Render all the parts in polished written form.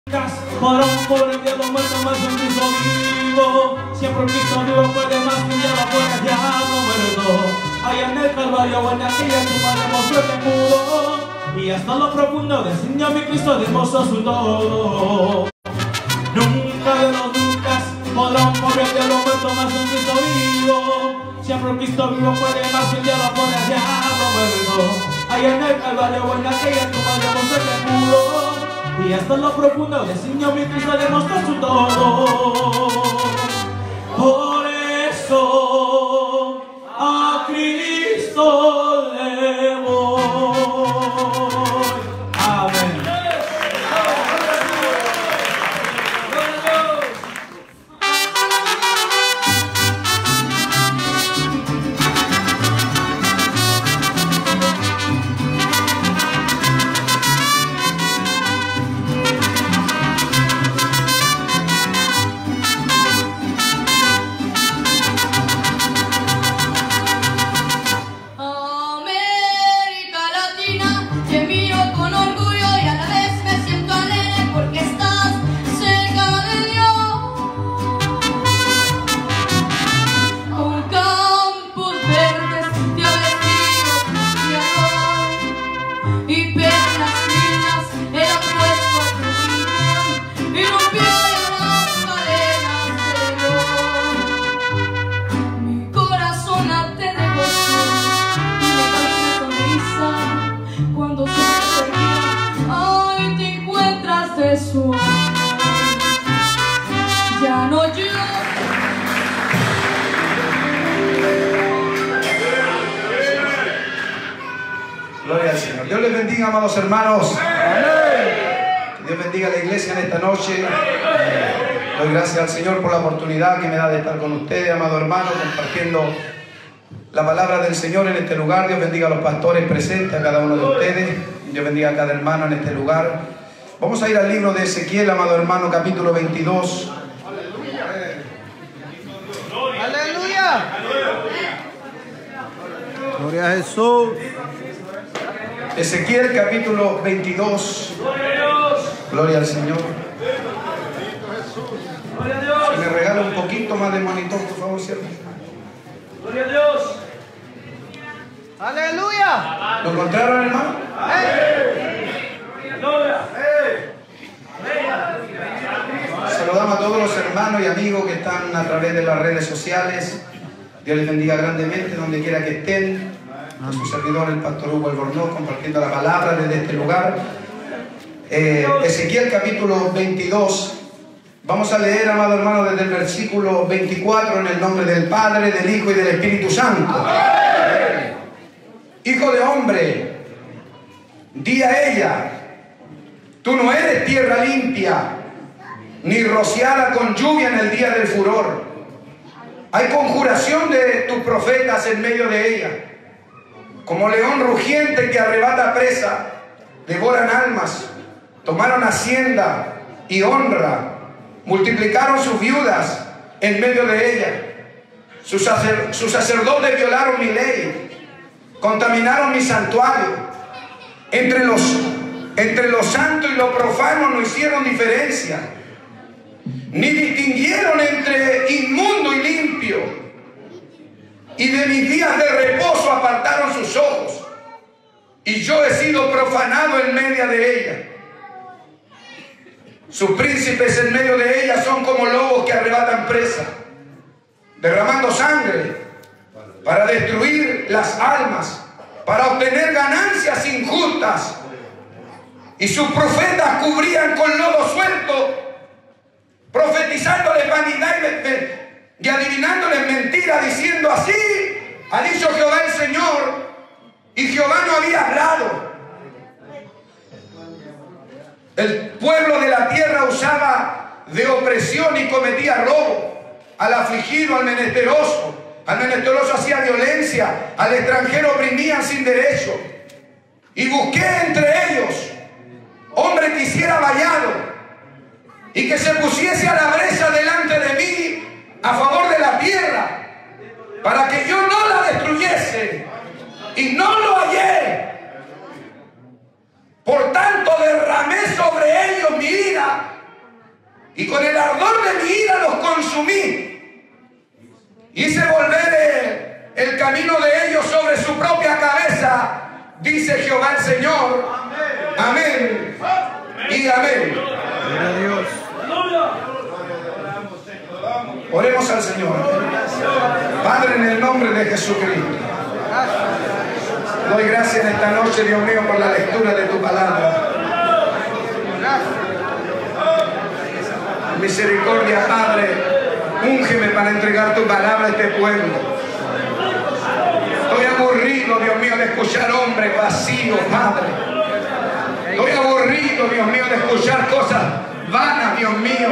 Para un pobre diablo muerto más un Cristo vivo. Siempre un Cristo vivo puede más que un diablo fuera diablo muerto. Allá en el Calvario, en aquella tumba demostró que pudo. Y hasta lo profundo del Señor mi Cristo demostró su todo. Nunca de los nunca podrá un pobre diablo muerto más un Cristo vivo. Siempre un Cristo vivo puede más que un diablo fuera diablo muerto. Allá en el Calvario, en aquella tumba demostró que pudo. Y hasta lo profundo del Señor mi Cristo demostró su todo. Por eso a Cristo le voy. Amén. Ya no yo. Gloria al Señor. Dios les bendiga, amados hermanos. Que Dios bendiga a la iglesia en esta noche. Doy gracias al Señor por la oportunidad que me da de estar con ustedes, amado hermano, compartiendo la palabra del Señor en este lugar. Dios bendiga a los pastores presentes, a cada uno de ustedes. Dios bendiga a cada hermano en este lugar. Vamos a ir al libro de Ezequiel, amado hermano, capítulo 22. ¡Aleluya! Gloria a Jesús. Ezequiel, capítulo 22. Gloria al Señor. Si me regala un poquito más de monitor, por favor, siervo. Gloria a Dios. ¡Aleluya! ¿Lo encontraron, hermano? Saludamos a todos los hermanos y amigos que están a través de las redes sociales. Dios les bendiga grandemente donde quiera que estén. A su servidor, el pastor Hugo Albornoz, compartiendo la palabra desde este lugar. Ezequiel capítulo 22. Vamos a leer, amado hermano, desde el versículo 24, en el nombre del Padre, del Hijo y del Espíritu Santo. Hijo de hombre, di a ella: tú no eres tierra limpia, ni rociada con lluvia en el día del furor. Hay conjuración de tus profetas en medio de ella. Como león rugiente que arrebata presa, devoran almas, tomaron hacienda y honra, multiplicaron sus viudas en medio de ella. Sus sacerdotes violaron mi ley, contaminaron mi santuario. Entre lo santo y lo profano no hicieron diferencia, ni distinguieron entre inmundo y limpio. Y de mis días de reposo apartaron sus ojos, y yo he sido profanado en medio de ella. Sus príncipes en medio de ella son como lobos que arrebatan presa, derramando sangre para destruir las almas, para obtener ganancias injustas. Y sus profetas cubrían con lodo suelto, profetizándoles vanidad y adivinándoles mentiras, diciendo: así ha dicho Jehová el Señor, y Jehová no había hablado. El pueblo de la tierra usaba de opresión y cometía robo. Al afligido, al menesteroso hacía violencia, al extranjero oprimían sin derecho. Y busqué entre ellos hombre que hiciera vallado y que se pusiese a la brecha delante de mí a favor de la tierra, para que yo no la destruyese, y no lo hallé. Por tanto derramé sobre ellos mi ira, y con el ardor de mi ira los consumí. Hice volver el camino de ellos sobre su propia cabeza, dice Jehová el Señor. Amén y amén. Gloria a Dios. Oremos al Señor. Padre, en el nombre de Jesucristo, doy gracias en esta noche, Dios mío, por la lectura de tu palabra. Misericordia, Padre, úngeme para entregar tu palabra a este pueblo. Estoy aburrido, Dios mío, de escuchar hombres vacíos, Padre. Estoy aburrido, Dios mío, de escuchar cosas vanas, Dios mío.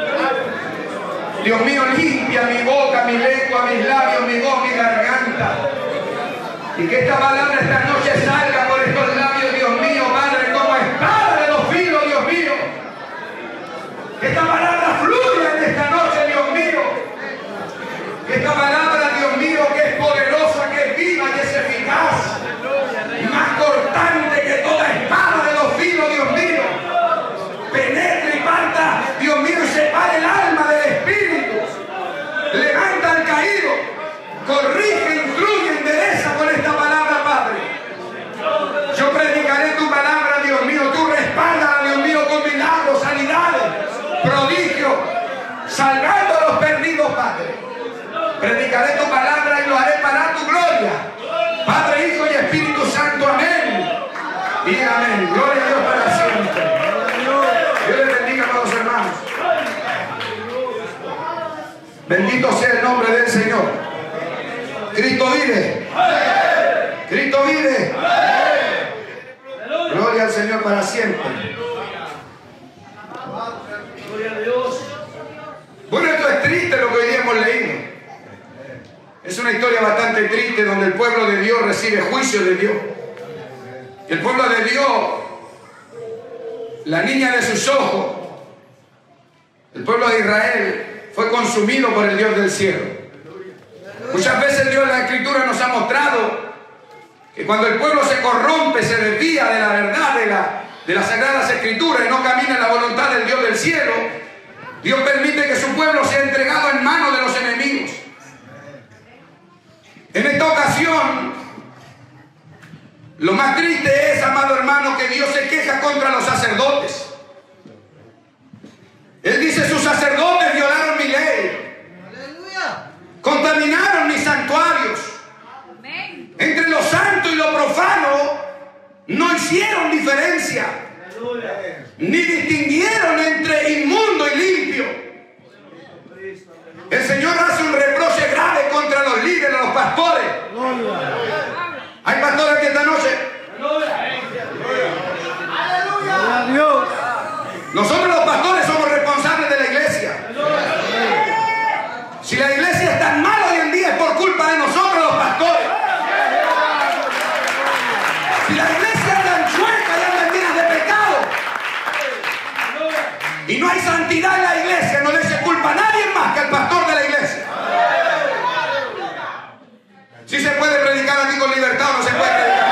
Dios mío, limpia mi boca, mi lengua, mis labios, mi voz, mi garganta. Y que esta palabra esta noche salga por estos labios, Dios mío, Padre, como espada de dos filos, Dios mío. Que esta palabra fluya en esta noche, Dios mío. Que esta palabra, Dios mío, que es poderosa, que es viva, que es eficaz, más cortante que toda espada de dos filos, Dios mío, penetre y parta, Dios mío, y separe el alma del espíritu. Levanta al caído, corrige, instruye, endereza con esta palabra, Padre. Yo predicaré tu palabra, Dios mío. Tú respalda, Dios mío, con milagros, sanidades, prodigios, salvando a los perdidos, Padre. Predicaré tu palabra y lo haré para tu gloria, Padre, Hijo y Espíritu Santo. Amén y amén. Gloria a Dios para siempre. Dios les bendiga, amados hermanos. Bendito sea el nombre del Señor. Cristo vive. Cristo vive. Gloria al Señor para siempre. Bueno, esto es triste lo que hoy día hemos leído. Es una historia bastante triste donde el pueblo de Dios recibe juicio de Dios. El pueblo de Dios, la niña de sus ojos, el pueblo de Israel, fue consumido por el Dios del cielo. Muchas veces Dios en la Escritura nos ha mostrado que cuando el pueblo se corrompe, se desvía de la verdad de las Sagradas Escrituras y no camina en la voluntad del Dios del cielo, Dios permite que su pueblo sea entregado en manos de los enemigos. En esta ocasión, lo más triste es, amado hermano, que Dios se queja contra los sacerdotes. Él dice: sus sacerdotes violaron mi ley, contaminaron mis santuarios. Entre lo santo y lo profano no hicieron diferencia, ni distinguieron entre inmundo y limpio. El Señor hace un reproche grave contra los líderes, los pastores. ¿Hay pastores aquí esta noche? Dios. Nosotros los pastores somos responsables de la iglesia. Si la iglesia es tan mala hoy en día es por culpa de nosotros los pastores. Si la iglesia es tan chueca y anda llena de pecado y no hay santidad en la iglesia, no le eche culpa a nadie más que al pastor de la iglesia. Si se puede predicar aquí con libertad o no se puede predicar.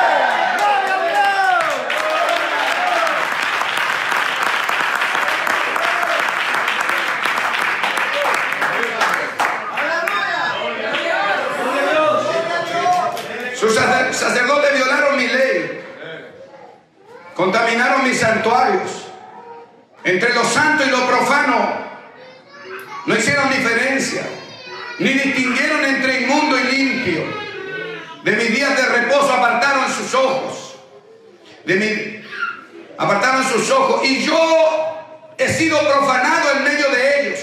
Sus sacerdotes violaron mi ley, contaminaron mis santuarios. Entre lo santo y lo profano no hicieron diferencia, ni distinguieron entre inmundo y limpio. De mis días de reposo apartaron sus ojos. Apartaron sus ojos, y yo he sido profanado en medio de ellos.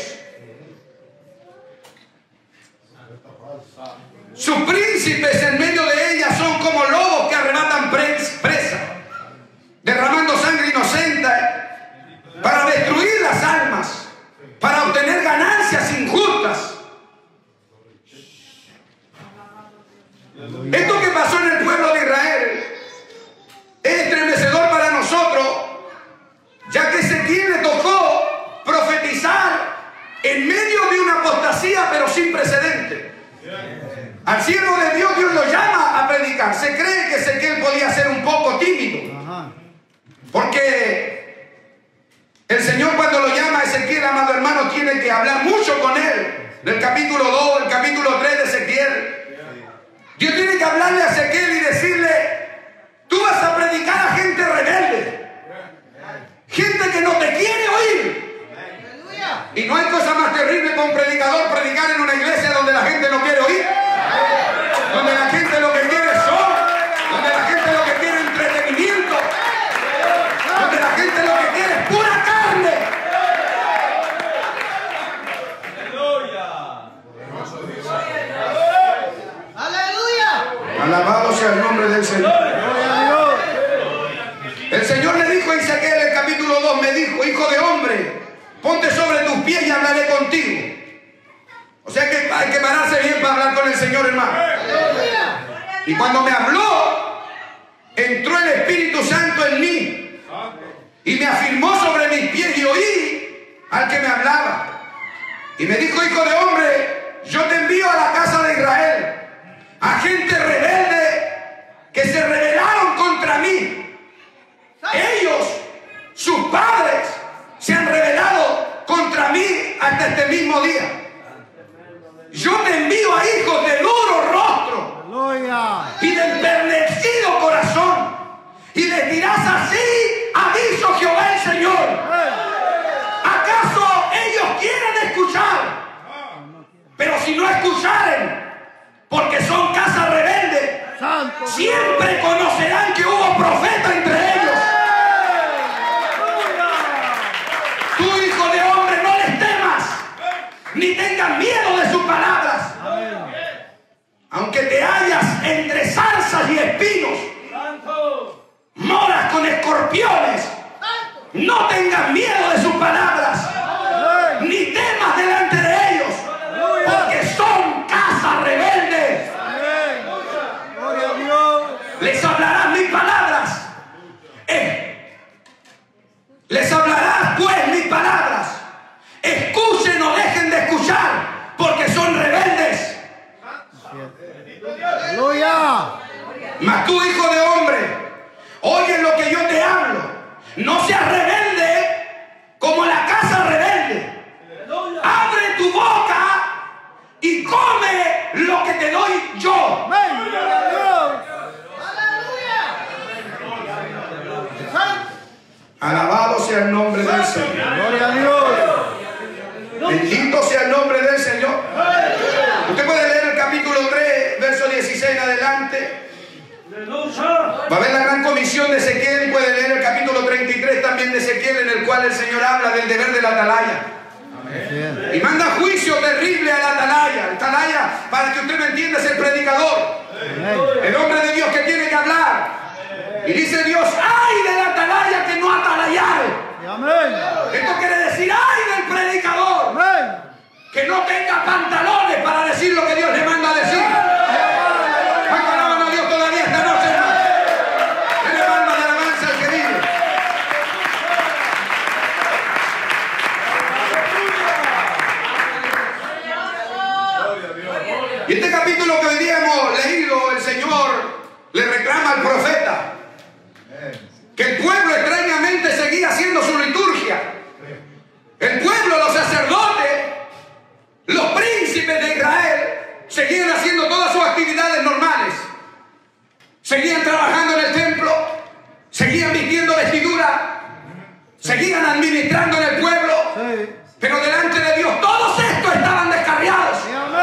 Sus príncipes en medio de ellas son como lobos que arrebatan presa, derramando sangre inocente para destruir las almas, para obtener ganancias injustas. Esto que pasó en el pueblo de Israel es estremecedor para nosotros, ya que Ezequiel le tocó profetizar en medio de una apostasía, pero sin precedente. Al siervo de Dios, Dios lo llama a predicar. Se cree que Ezequiel podía ser un poco tímido, porque Señor, cuando lo llama a Ezequiel, amado hermano, tiene que hablar mucho con él. Del capítulo 2, el capítulo 3 de Ezequiel. Dios tiene que hablarle a Ezequiel y decirle: tú vas a predicar a gente rebelde, gente que no te quiere oír. Y no hay cosa más terrible que un predicador predicar en una iglesia donde la gente no quiere oír, donde la gente lo que quiere es sol, donde la gente lo que quiere es entretenimiento, donde la gente lo que quiere es pura carne. Aleluya. Alabado sea el nombre del Señor. El Señor le dijo a Ezequiel en el capítulo 2, me dijo: hijo de hombre, ponte sobre tus pies y hablaré contigo. O sea que hay que pararse bien para hablar con el Señor, hermano. Y cuando me habló, entró el Espíritu Santo en mí y me afirmó sobre mis pies y oí al que me hablaba. Y me dijo: hijo de hombre, yo te envío a la casa de Israel, a gente rebelde que se rebelaron contra mí. Ellos, sus padres, se han rebelado contra mí hasta este mismo día. Yo te envío a hijos de duro rostro y de enternecido corazón, y les dirás así: ha dicho Jehová el Señor. ¿Acaso ellos quieren escuchar? Pero si no escucharen, porque son casa rebelde, siempre conocerán que hubo profeta entre ellos. Tú, hijo de hombre, no les temas, ni tengas miedo de sus palabras. Aunque te hallas entre zarzas y espinos, moras con escorpiones, no tengas miedo de sus palabras, ni temas delante de ellos, porque son casa rebelde. Les hablarás mis palabras. Les hablarás pues mis palabras. Escuchen o dejen de escuchar, porque son rebeldes. Mas tú, hijo de hombre, oye lo que yo te hablo. No seas rebelde como la casa rebelde. Abre tu boca y come lo que te doy yo. Alabado sea el nombre del Señor. Gloria a Dios. Bendito sea el nombre del Señor. Usted puede leer el capítulo 3, verso 16 en adelante. Va a ver la gran comisión de Ezequiel. Puede leer el capítulo 33 también de Ezequiel, en el cual el Señor habla del deber de la atalaya. Y manda juicio terrible a la atalaya. El atalaya, para que usted me entienda, es el predicador, el hombre de Dios que tiene que hablar. Y dice Dios: ¡ay de la atalaya que no atalayare! Esto quiere decir: ¡ay del predicador que no tenga pantalones para decir lo que Dios le manda a decir! ¿Cuánto alaban a Dios todavía esta noche, hermano? ¡Qué alma de alabanza al que vive! Y este capítulo que hoy día hemos leído, el Señor le reclama al profeta que el pueblo extrañamente seguía haciendo su liturgia. El pueblo, los sacerdotes, los príncipes de Israel seguían haciendo todas sus actividades normales. Seguían trabajando en el templo, seguían vistiendo vestidura, seguían administrando en el pueblo, pero delante de Dios todos estos estaban descarriados.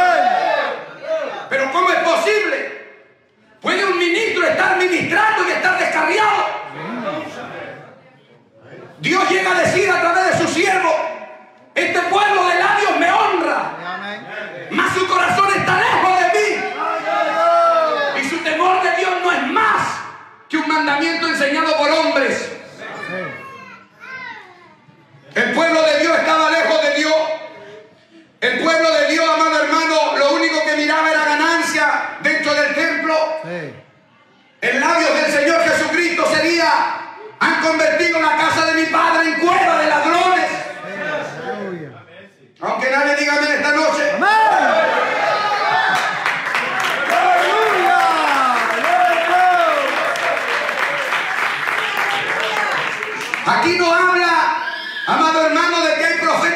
Pero ¿cómo es posible? ¿Puede un ministro estar ministrando y estar descarriado? Dios llega a decir a través de su siervo: este pueblo de labios me honra, mas su corazón está lejos de mí. Y su temor de Dios no es más que un mandamiento enseñado por hombres. El pueblo de Dios estaba lejos de Dios. El pueblo de Dios, amado hermano, lo único que miraba era ganancia dentro del templo. En labios del Señor Jesucristo sería: han convertido la casa de mi padre en cueva de ladrones. Aunque nadie diga amén esta noche.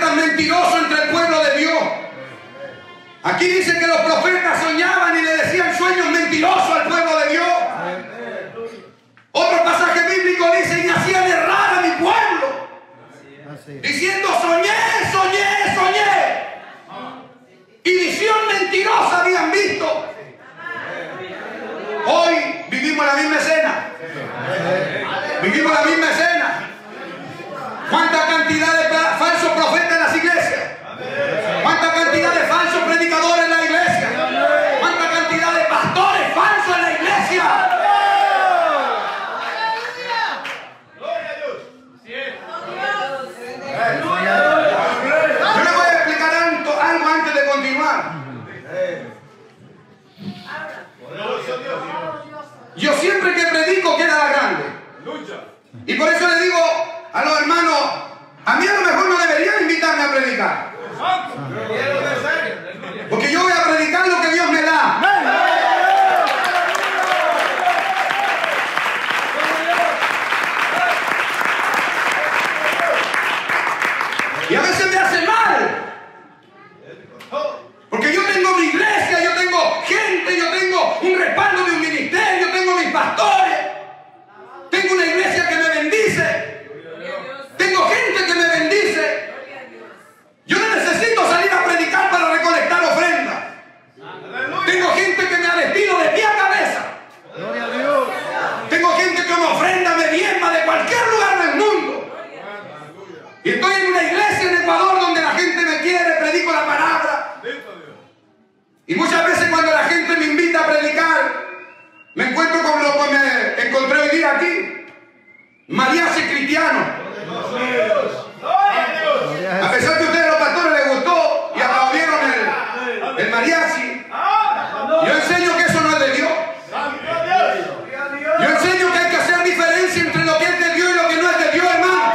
profetas mentirosos entre el pueblo de Dios. Aquí dice que los profetas soñaban y le decían sueños mentirosos al pueblo de Dios. Otro pasaje bíblico dice, y hacían errar a mi pueblo, diciendo soñé, soñé, soñé. Y visión mentirosa habían visto. Hoy vivimos la misma escena. Vivimos la misma escena. ¿Cuánta cantidad de falsos profetas en las iglesias? ¿Cuánta cantidad de falsos predicadores en la iglesia? ¿Cuánta cantidad de pastores falsos en la iglesia? Yo les voy a explicar algo antes de continuar. Yo siempre que predico queda la grande. Y por eso le digo a los hermanos, a mí a lo mejor no deberían invitarme a predicar. Porque yo voy a predicar lo que Dios me da. Y a veces me hace mal. Porque yo tengo mi iglesia, yo tengo gente, yo tengo un respaldo de un ministerio, tengo mis pastores, tengo una iglesia que me bendice, tengo gente que me bendice. Yo no necesito salir a predicar para recolectar ofrendas. Tengo gente que me ha vestido de pie a cabeza. Tengo gente que me ofrenda, me diezma de cualquier lugar del mundo. Y estoy en una iglesia en Ecuador donde la gente me quiere, predico la palabra. Y muchas veces cuando la gente me invita a predicar, me encuentro con lo que me encontré hoy día aquí. Mariachi cristiano. A pesar que a ustedes los pastores les gustó y aplaudieron el mariachi, yo enseño que eso no es de Dios. Yo enseño que hay que hacer diferencia entre lo que es de Dios y lo que no es de Dios, hermano.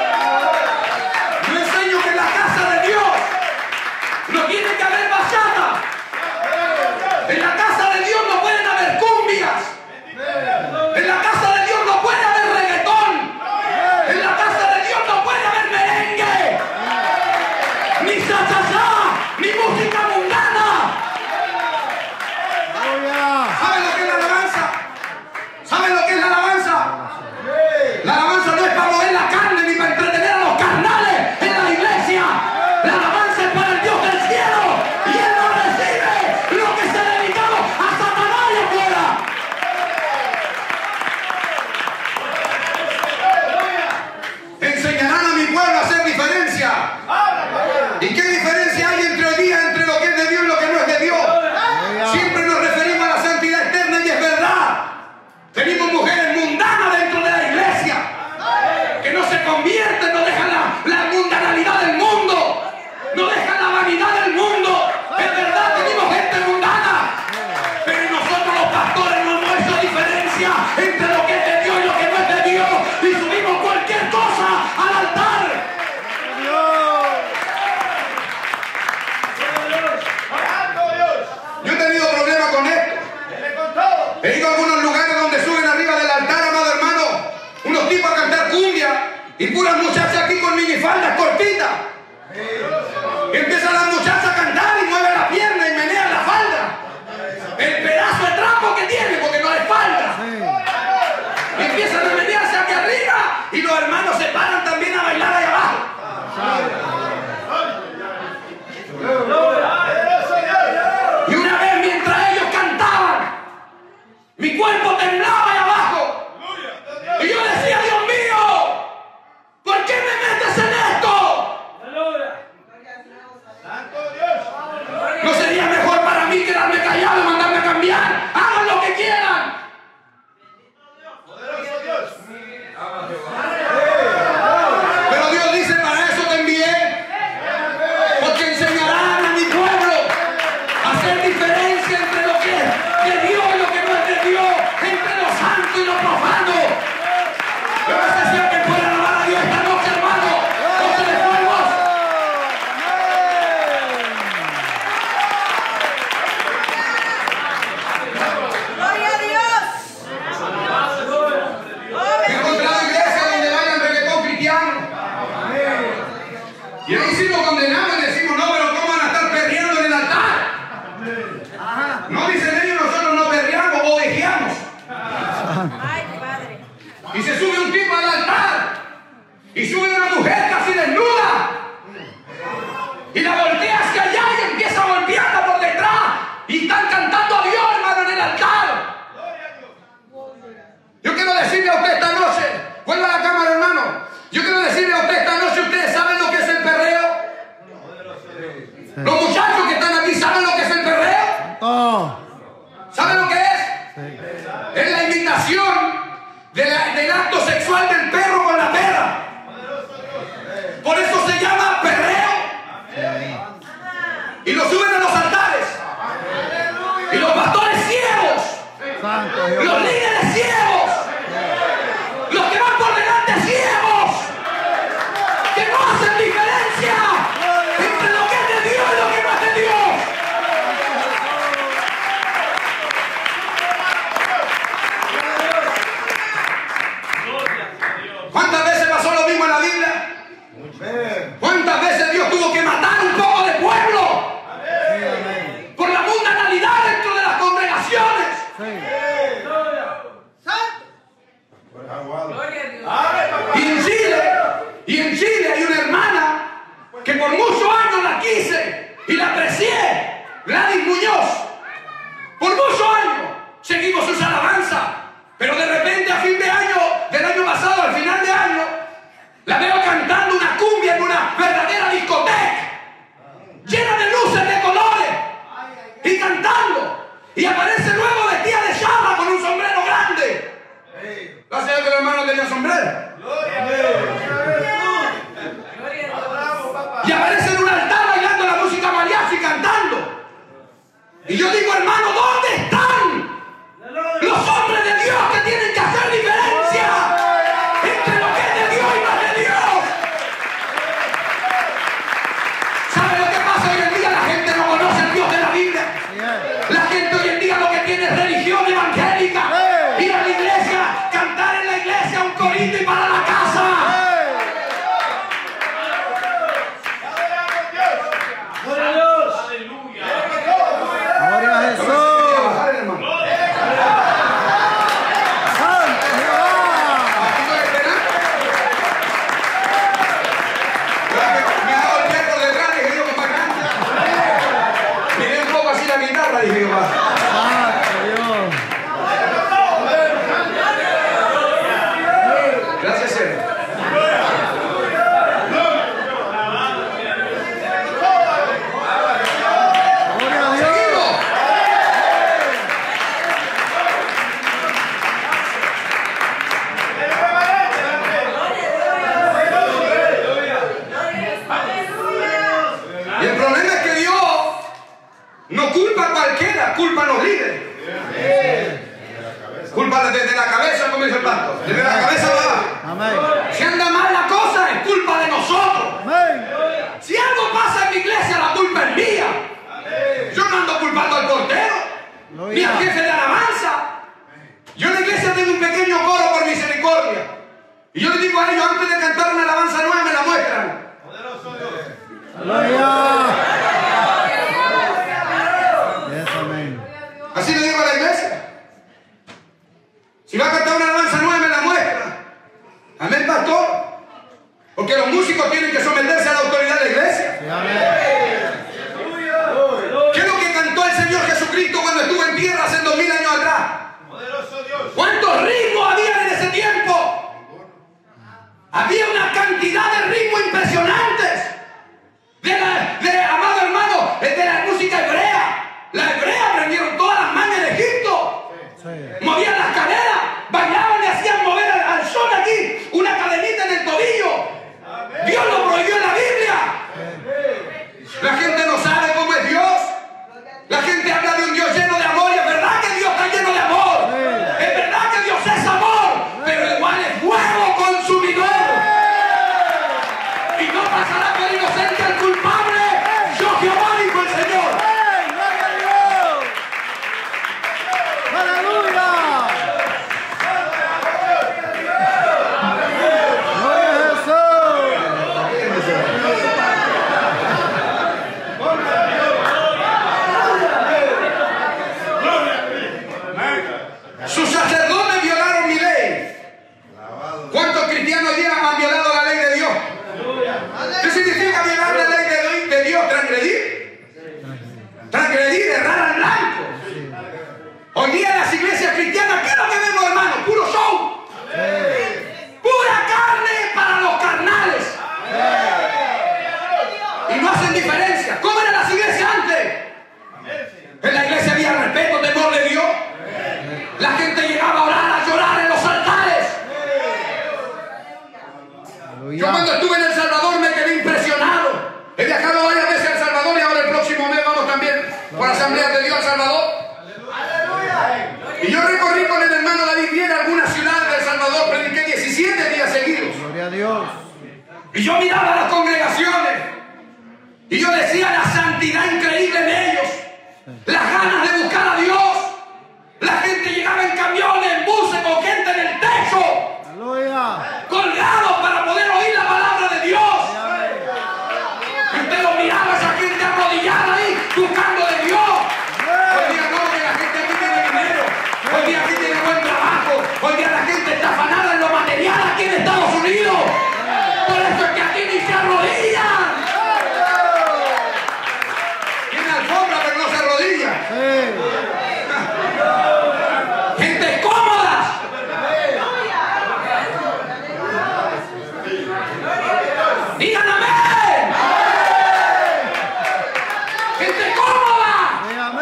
Yo enseño que en la casa de Dios no tiene que haber bachata. En la casa de Dios no pueden haber cumbias. En la casa de Dios no puede haber reggaetón. En la casa de Dios no puede haber merengue, ni cha-cha-cha, ni música mundana. ¿Saben lo que es la alabanza? ¿Saben lo que es la alabanza? La alabanza no es para mover la carne ni para entretener a los carnales en la iglesia. La alabanza es para el Dios del cielo y Él no recibe lo que se ha dedicado a Satanás y afuera. Enseñarán a mi pueblo a hacer diferencia. ¿Y qué diferencia hay entre hoy día entre lo que es de Dios y lo que no es de Dios? Siempre nos referimos a la santidad eterna y es verdad. Tenemos mujeres mundanas dentro de la iglesia que no se convierten, no dejan la mundanalidad del mundo, no dejan la vanidad del mundo. Es verdad, tenemos gente mundana, pero nosotros los pastores no hemos hecho diferencia entre lo que es de Dios y lo que no es de Dios y subimos cualquier cosa al altar. Yo he tenido problemas con esto. He ido a algunos lugares donde suben arriba del altar, amado hermano, unos tipos a cantar cumbia y puras muchachas aquí con minifaldas cortitas. Y empiezan las muchachas a cantar y mueven la pierna y menean la falda. El pedazo de trapo que tiene porque no hay falda. Y empiezan a menearse aquí arriba y los hermanos se paran también a bailar ahí abajo. Y una vez mientras ellos cantaban, mi cuerpo temblaba ahí abajo. Y yo decía, Dios mío, ¿por qué me metes en esto? Y ahí sí lo condenamos y decimos, no, pero ¿cómo van a estar perreando en el altar? No dicen ellos, nosotros no perreamos, ovejeamos. Y se sube un tipo al altar y sube una mujer casi desnuda y la voltea hacia allá y empieza a golpearla por detrás y están cantando a Dios, hermano, en el altar. Yo quiero decirle a usted esta noche, vuelva a la cámara, hermano, yo quiero decirle a usted esta noche, ¿ustedes saben lo que es el perreo? Los muchachos que están aquí, ¿saben lo que es el perreo? ¿Saben lo que es? Es la imitación del acto sexual del perro con la perra. Por eso se llama perreo. Y lo suben a los altares. Y los pastores ciegos, los líderes ciegos, los que van por delante ciegos, que no hacen diferencia entre lo que es de Dios y lo que no es de Dios. ¿Cuántas veces pasó lo mismo en la Biblia? ¿Cuántas veces Dios tuvo que matar un poco de pueblo por la mundanalidad dentro de las congregaciones? Y en Chile hay una hermana que por muchos años la quise y la aprecié, Gladys Muñoz. Por muchos años seguimos sus alabanzas, pero de repente a fin de año, del año pasado, al final de año, la veo cantando una cumbia en una verdadera discoteca, llena de luces, de colores, y cantando. Y aparece luego vestida de charra con un sombrero grande. Gracias a Dios que el hermano tenía sombrero. Y aparece en un altar bailando la música mariachi, cantando. Y yo digo, hermano, ¿dónde están los hombres de Dios que tienen que hacer diferencia entre lo que es de Dios y no es de Dios? ¿Sabe lo que pasa hoy en día? La gente no conoce al Dios de la Biblia. La gente hoy en día lo que tiene es religión evangélica. Ir a la iglesia, cantar en la iglesia un corito y para la casa. Gloria a Jesús. Gracias, Señor. Y el problema es que Dios no culpa a cualquiera, culpa a los líderes. Culpa desde la cabeza, como dice el pastor. Desde la cabeza va. Amén. Si anda mal la cosa, es culpa de nosotros. Amén. Si algo pasa en mi iglesia, la culpa es mía. Yo no ando culpando al portero, ni al jefe de alabanza. Yo en la iglesia tengo un pequeño coro por misericordia. Y yo les digo a ellos, antes de cantar una alabanza nueva, me la muestran. Así le digo a la iglesia. Si va a cantar una alabanza nueva, me la muestra. Amén, pastor. Porque los músicos tienen que someterse a la autoridad de la iglesia. ¿Qué es lo que cantó el Señor Jesucristo cuando estuvo en tierra hace 2000 años atrás? ¿Cuántos ritmos había en ese tiempo? Había una cantidad de ritmos impresionantes. De la ¿Qué significa violar la ley de Dios? Transgredir. Transgredir, errar al blanco. Hoy día en las iglesias cristianas, ¿qué es lo que vemos, hermano? Puro show. Pura carne para los carnales. Y no hacen diferencia. ¿Cómo eran las iglesias antes? En la iglesia había respeto, temor de Dios. La gente llegaba a orar, a llorar en los altares. Yo cuando estuve en El Salvador me quedé impresionado. He viajado varias veces a El Salvador y ahora el próximo mes vamos también por Asamblea de Dios a El Salvador. Y yo recorrí con el hermano David bien algunas ciudades de El Salvador, prediqué 17 días seguidos. Gloria a Dios. Y yo miraba las congregaciones y yo decía la santidad increíble de ellos, las ganas de buscar a Dios. La gente llegaba en camiones, en buses, con gente en el techo, colgados para poder oír la palabra de Dios. Y usted lo miraba a esa gente arrodillada ahí, buscando de Dios. Hoy día no, que la gente aquí tiene dinero, hoy día aquí tiene buen trabajo, hoy día la gente está afanada en lo material aquí en Estados Unidos. Por eso es que aquí ni se arrodillan. Tiene alfombra pero no se arrodilla. Gente cómoda. Digan amén. Gente cómoda.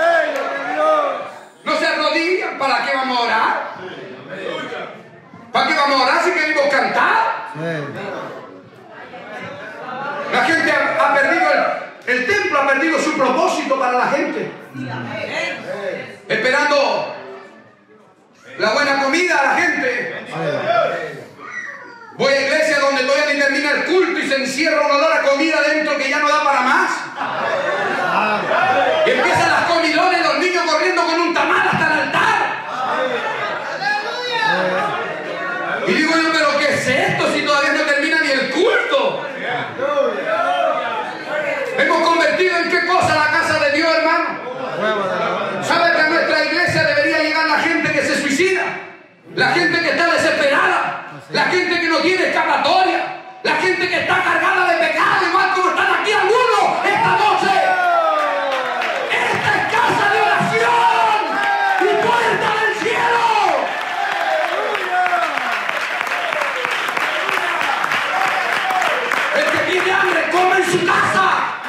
No se arrodillan. ¿Para qué vamos a orar? ¿Para qué vamos a orar si queremos cantar? La gente ha perdido el templo, ha perdido su propósito para la gente. Esperando la buena comida a la gente. Voy a iglesias donde todavía ni termina el culto y se encierra un olor a comida dentro que ya no da para más. Y empiezan las comilones, los niños corriendo con un tamal hasta el altar. Y digo yo, ¿pero qué es esto si todavía no termina ni el culto? Hemos convertido en qué cosa la casa de Dios, hermano. ¿Sabe que a nuestra iglesia debería llegar la gente que se suicida? La gente que está desesperada, la gente que no tiene escapatoria, la gente que está cargada de pecado, igual como están aquí algunos esta noche. Esta es casa de oración y puerta del cielo. El que tiene hambre come en su casa.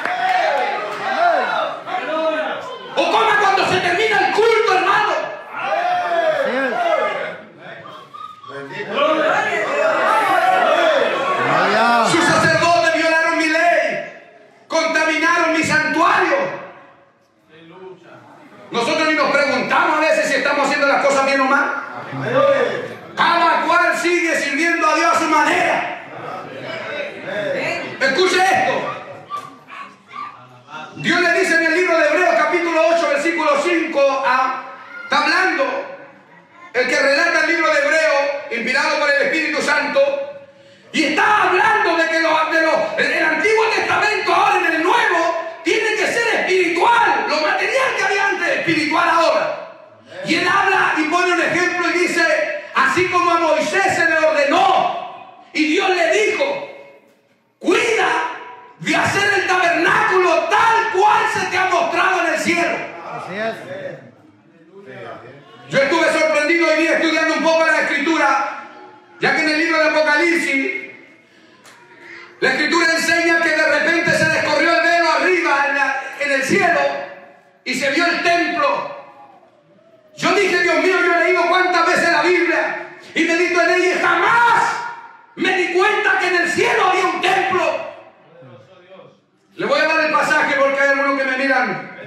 O coma cuando se termina el culto, hermano. Sus sacerdotes violaron mi ley, contaminaron mi santuario. Nosotros ni nos preguntamos a veces si estamos haciendo las cosas bien o mal. Cada cual sigue sirviendo a Dios a su manera. Escuche esto. Dios le dice en el libro de Hebreos capítulo 8 versículo 5 está hablando el que relata el libro de Hebreos inspirado por el Espíritu Santo y está hablando de que el Antiguo Testamento ahora en el Nuevo tiene que ser espiritual, lo material que había antes espiritual ahora. Y él habla y pone un ejemplo y dice, así como a Moisés se le ordenó y Dios le dijo, cuida de hacer el tabernáculo tal cual se te ha mostrado en el cielo. Así es. Yo estuve sorprendido hoy día estudiando un poco la Escritura, ya que en el libro de Apocalipsis la Escritura enseña que de repente se descorrió el velo arriba en el cielo y se vio el templo. Yo dije, Dios mío, yo he leído cuántas veces la Biblia y medito en ella y jamás me di cuenta que en el cielo había un templo. Le voy a dar el pasaje porque hay algunos que me miran.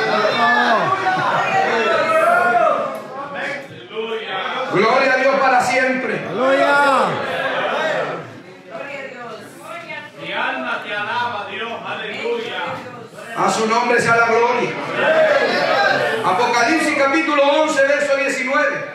Gloria a Dios para siempre. Aleluya. Mi alma te alaba, Dios. Aleluya. A su nombre sea la gloria. Apocalipsis capítulo 11, verso 19.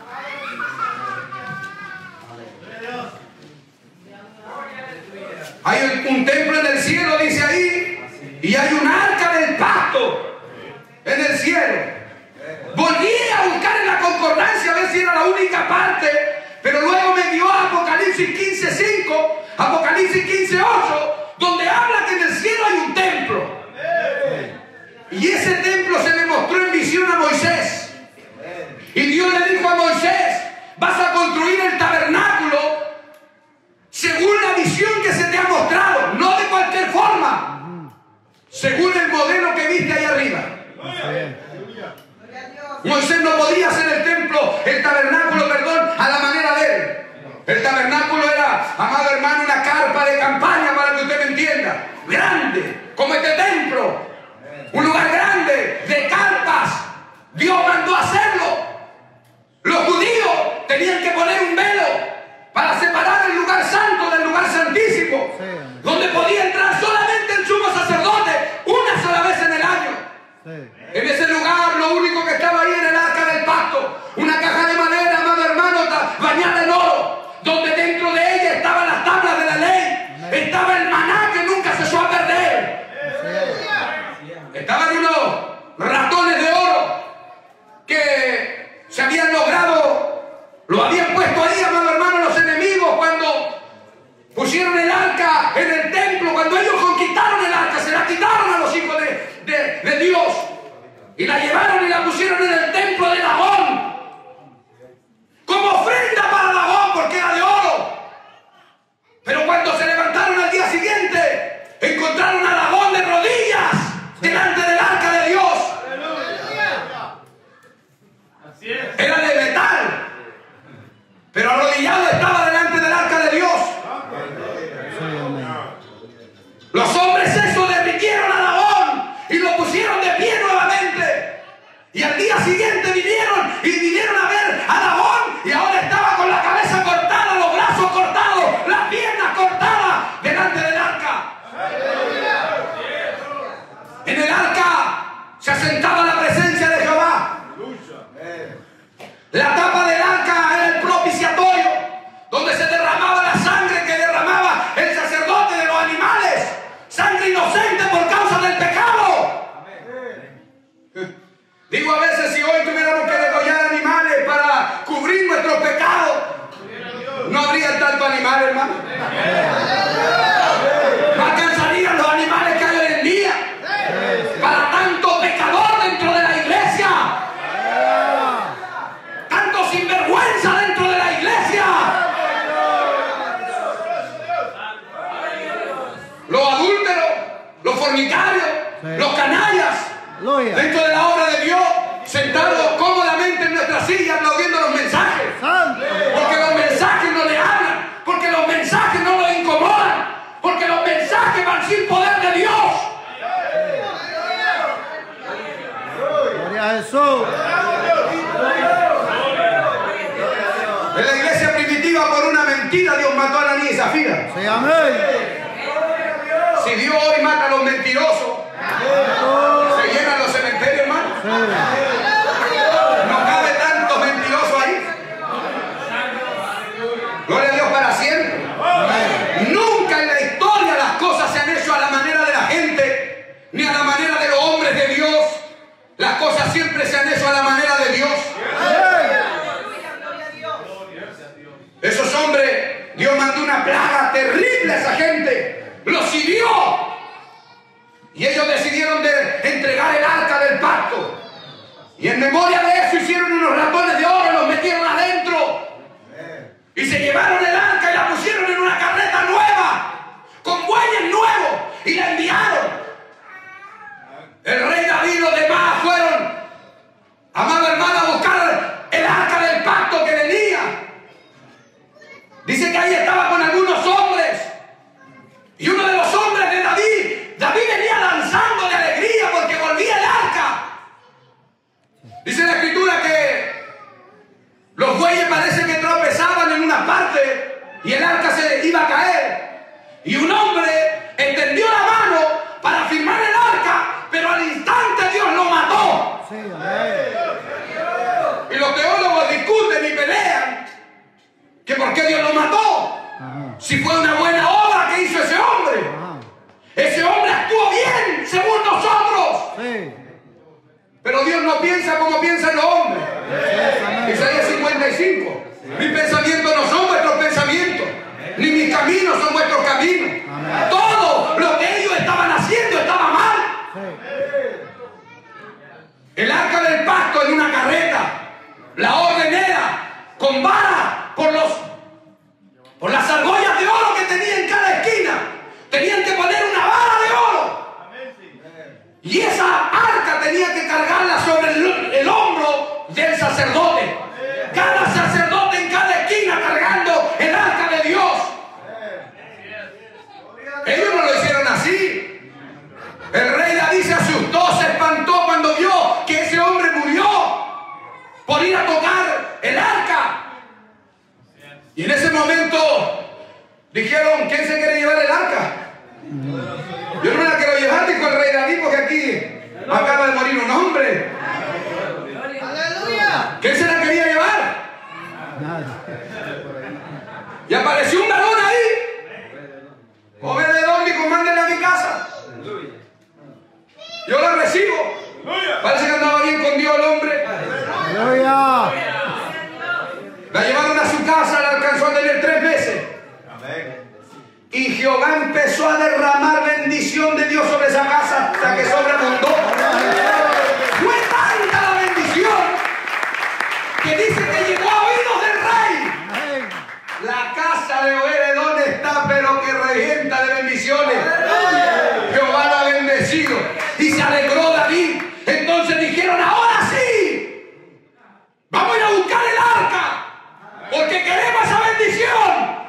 Hay un templo en el cielo, dice ahí, y hay un arca del pacto en el cielo. Volví a buscar en la concordancia a ver si era la única parte, pero luego me dio a Apocalipsis 15:5, Apocalipsis 15:8, donde habla que en el cielo hay un templo. Y ese templo se le mostró en visión a Moisés. Y Dios le dijo a Moisés: vas a construir el tabernáculo según la visión que se te ha mostrado, no de cualquier forma, según el modelo que viste ahí arriba. Moisés no podía hacer el tabernáculo, a la manera de él. El tabernáculo era, amado hermano, una carpa de campaña, para que usted me entienda, grande, como este templo, un lugar grande de carpas. Dios mandó a hacerlo. Los judíos tenían que poner un velo para separar el lugar santo del lugar santísimo, donde podía entrar solamente el sumo sacerdote una sola vez en el año. En ese lugar lo único que estaba ahí era el arca del pacto, una caja de madera, amado hermano, bañada en oro, donde dentro de ella estaban las tablas de la ley, estaba el maná que nunca se echó a perder, estaban unos ratones de oro que se habían logrado, lo habían puesto ahí, amado hermano, los enemigos cuando pusieron el arca en el templo. Cuando ellos conquistaron el arca, se la quitaron a los hijos de Dios y la llevaron y la pusieron en el templo de Dagón como ofrenda para Dagón, porque era de oro. Pero cuando se levantaron al día siguiente, encontraron a Dagón de rodillas delante del arca de Dios. Era de metal, pero arrodillado estaba delante del arca de Dios. Los hombres esos derritieron a Dagón y lo pusieron de pie nuevamente. Y al día siguiente vinieron a ver a Dagón, y ahora estaba con la cabeza cortada, los brazos cortados, las piernas cortadas delante del arca. En el arca se asentaba la presencia de Jehová. La tapa del arca era el propiciatorio, donde se derramaba la sangre que derramaba el sacerdote de los animales, sangre inocente por causa del pecado. Digo, a veces si hoy tuviéramos que degollar animales para cubrir nuestros pecados, no habría tanto animal, hermano. No alcanzarían los animales que hay hoy en día para tanto pecador dentro de la iglesia, tanto sinvergüenza dentro de la iglesia. Los adúlteros, los fornicarios, los canallas, dentro de la obra de Dios, sentados cómodamente en nuestra silla aplaudiendo los mensajes, porque los mensajes no le hablan, porque los mensajes no los incomodan, porque los mensajes van sin poder de Dios. Gloria a Jesús. En la iglesia primitiva, por una mentira, Dios mató a Ananías y Zafira. Sí, amén. Si Dios hoy mata a los mentirosos, se llenan los cementerios, hermano. No cabe tantos mentirosos ahí. Gloria a Dios para siempre. Nunca en la historia las cosas se han hecho a la manera de la gente, ni a la manera de los hombres de Dios. Las cosas siempre se han hecho a la manera de Dios. Esos hombres, Dios mandó una plaga terrible a esa gente. Los hirió. Y ellos decidieron de entregar el arca del pacto. Y en memoria de eso hicieron unos ratones de oro, los metieron adentro. Y se llevaron el arca y la pusieron en una carreta nueva, con bueyes nuevos, y la enviaron. El rey David y los demás fueron, amado hermano, a buscar el arca del pacto que venía. Dice que ahí estaba con algunos hombres. Y uno de los hombres de David venía danzando de alegría porque volvía el arca. Dice la escritura que los bueyes parece que tropezaban en una parte y el arca se iba a caer. Y un hombre extendió la mano para firmar el arca, pero al instante Dios lo mató. Sí, amén. Y los teólogos discuten y pelean que por qué Dios lo mató. Si fue una buena obra que hizo ese hombre. Ese hombre actuó bien, según nosotros. Sí. Pero Dios no piensa como piensan los hombres. Isaías 55. Mis pensamientos no son vuestros pensamientos, ni mis caminos son vuestros caminos. Todo El arca del pacto en una carreta. La orden era con vara por las argollas de oro que tenía en cada esquina. Tenían que poner una vara de oro. Y esa arca tenía que cargarla sobre el hombro del sacerdote. Cada sacerdote en cada esquina cargando el arca de Dios. Ellos no lo hicieron así. El rey David se asustó, se espantó cuando vio que ese hombre murió por ir a tocar el arca. Y en ese momento dijeron, ¿quién se quiere llevar el arca? Yo no me la quiero llevar, dijo el rey David, porque aquí acaba de morir un hombre. ¡Aleluya! ¿Quién se la quería llevar? Y apareció un varón ahí. Obededón, dijo, mándenle a mi casa. Yo la recibo. Parece que andaba bien con Dios el hombre. ¡Aleluya! La llevaron a su casa, la alcanzó a tener 3 meses. Y Jehová empezó a derramar bendición de Dios sobre esa casa hasta que sobreabundó. Fue tanta la bendición que dice que llegó a oídos del rey. La casa de Obededón está pero que revienta de bendiciones. Jehová la ha bendecido. Y se alegró David. Entonces dijeron, ahora sí, vamos a ir a buscar el arca, porque queremos esa bendición.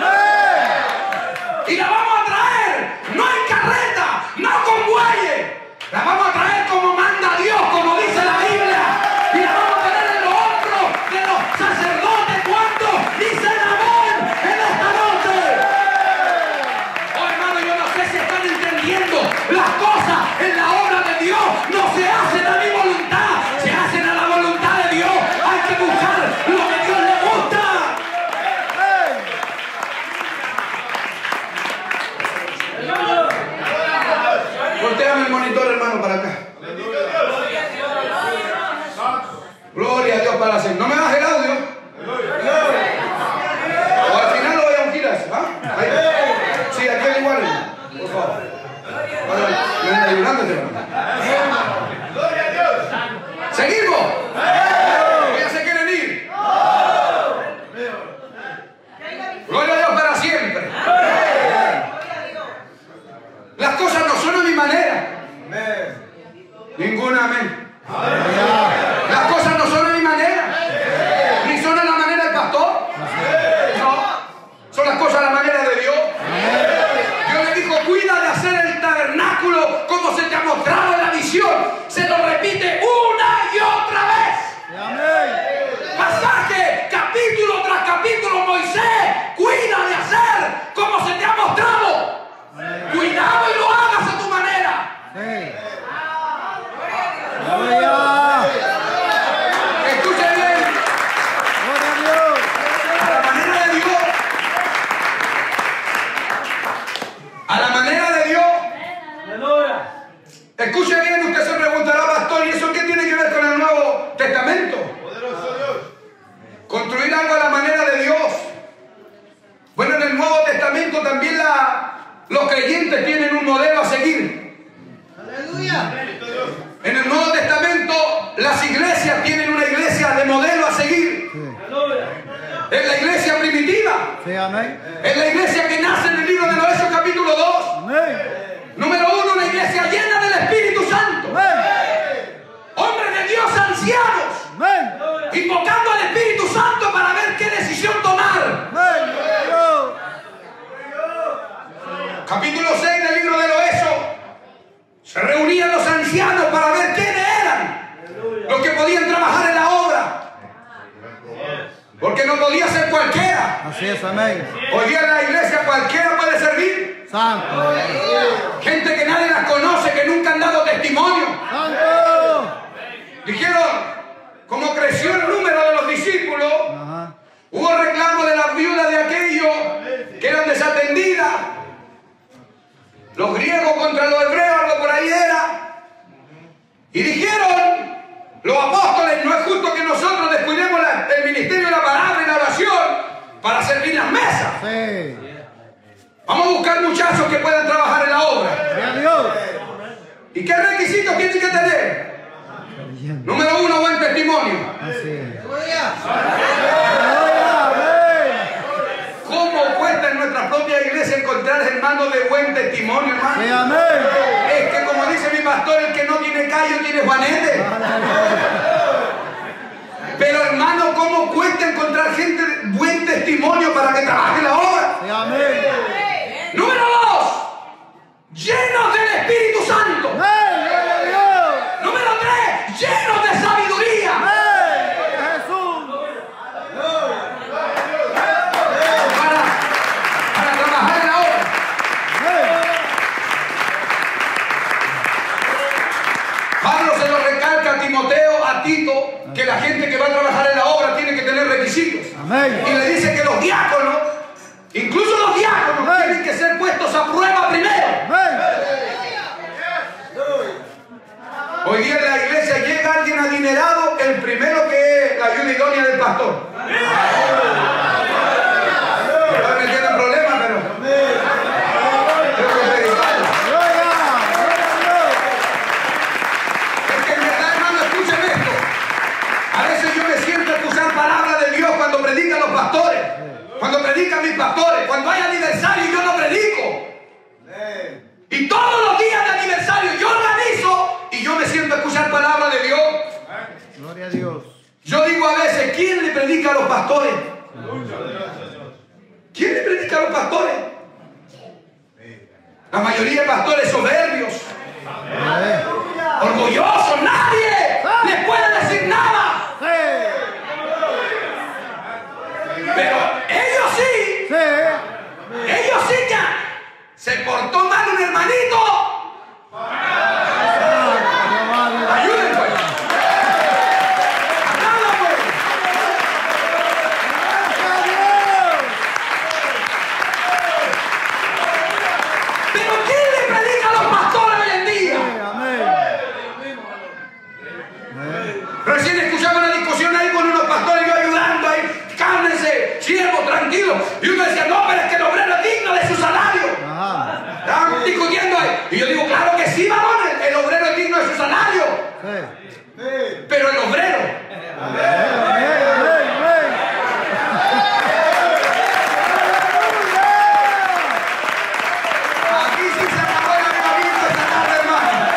Y la vamos a traer, no en carreta, no con bueyes. La vamos a traer como manda Dios, como dice la Biblia. Y la vamos a tener en los hombros de los sacerdotes. ¿Cuánto dice el amor en esta noche? Oh, hermano, yo no sé si están entendiendo. Las cosas en la obra de Dios no se hacen a mi voluntad, se hacen a la voluntad de Dios. Hay que buscar lo que Dios le gusta. Volteame el monitor, hermano, para acá. Gloria a Dios para hacer. No me bajes el audio. O al final lo voy a ungir así, ¿ah? Ahí. Sí, aquí es igual. Por favor. Me anda ayudando, hermano. Seguimos. Ya se quieren ir. Gloria a Dios para siempre. Las cosas no son a mi manera. Ninguna amén. Las cosas no son a mi manera. Ni son a la manera del pastor. No. Son las cosas a la manera de Dios. Dios le dijo, cuida de hacer el tabernáculo como se te ha mostrado en la visión. Se lo repite una y otra vez. Pasaje, capítulo tras capítulo, Moisés, cuida de hacer como se te ha mostrado. Cuidado y lo hagas a tu manera. Escuchen bien. A la manera de Dios. A la manera de Dios. Escuche bien, usted se preguntará, pastor, ¿y eso qué tiene que ver con el Nuevo Testamento? Construir algo a la manera de Dios. Bueno, en el Nuevo Testamento también los creyentes tienen un modelo a seguir. ¡Aleluya! En el Nuevo Testamento las iglesias tienen una iglesia de modelo a seguir. Es la iglesia primitiva. Sí, amén. Es la iglesia que nace en el libro de los Hechos capítulo 2. Amén. Número 1, una iglesia llena del Espíritu Santo. Amén. Hombres de Dios ancianos. Amén. Invocando al Espíritu Santo para ver qué decisión tomar. Amén. Capítulo 6 del libro de los Hechos. Se reunían los ancianos para ver quiénes eran los que podían trabajar en la obra. Porque no podía ser cualquiera. Así es, amén. Hoy día en la iglesia cualquiera puede servir. Santo. Gente que nadie las conoce, que nunca han dado testimonio. Santo. Dijeron, como creció el número de los discípulos, Ajá. hubo reclamo de las viudas de aquellos que eran desatendidas. Los griegos contra los hebreos, algo por ahí era. Y dijeron los apóstoles, no es justo que nosotros descuidemos el ministerio de la palabra y la oración para servir las mesas. Sí. Vamos a buscar muchachos que puedan trabajar en la obra. Gloria a Dios. ¿Y qué requisitos tienen que tener? Número uno, buen testimonio. Así es. ¿Cómo cuesta en nuestra propia iglesia encontrar hermanos de buen testimonio, hermano? Sí, amén. Es que como dice mi pastor, el que no tiene callo tiene juanete. Pero hermano, ¿cómo cuesta encontrar gente de buen testimonio para que trabaje la obra? Sí, amén. Número dos, llenos del Espíritu Santo. Amén. Gloria a Dios. Número tres, llenos de sabiduría. Amén. Gloria a Jesús. Para trabajar en la obra. Amén. Pablo se lo recalca a Timoteo, a Tito, que la gente que va a trabajar en la obra tiene que tener requisitos. Amén. Y le dice que los diáconos, incluso los diáconos, Amén. tienen que ser puestos a prueba primero. Amén. Hoy día en la iglesia llega alguien adinerado, el primero que es la ayuda idónea del pastor. No me tienen problema, pero tengo que predicarlo. Gloria. Gloria a Dios. Es que en verdad, hermano, escuchen esto. A veces yo me siento a escuchar palabras de Dios cuando predican los pastores, cuando predican mis pastores, cuando hay aniversario y yo no predico. Y todos los días de aniversario yo organizo y yo me siento a escuchar palabras de Dios. Gloria a Dios. Yo digo a veces, ¿quién le predica a los pastores? ¿Quién le predica a los pastores? La mayoría de pastores soberbios, orgullosos, nadie les puede decir nada. Sí. Pero ellos sí, Sí. ellos sí ya. Se portó mal un hermanito. Ayúdenme. Apláudame. Pero ¿quién le predica a los pastores hoy en día? Amén. Recién escuchaba una discusión ahí con unos pastores, yo ayudando ahí, cálmense, siervo, tranquilo. Y uno decía, no, pero es que el obrero es digno de su salario. Ajá. Estaban discutiendo ahí. Y yo digo, claro que sí, varones, el obrero es digno de su salario. Sí. Pero el obrero, Amén. Amén. Amén. aquí sí se acabó el avivamiento esta tarde, hermano.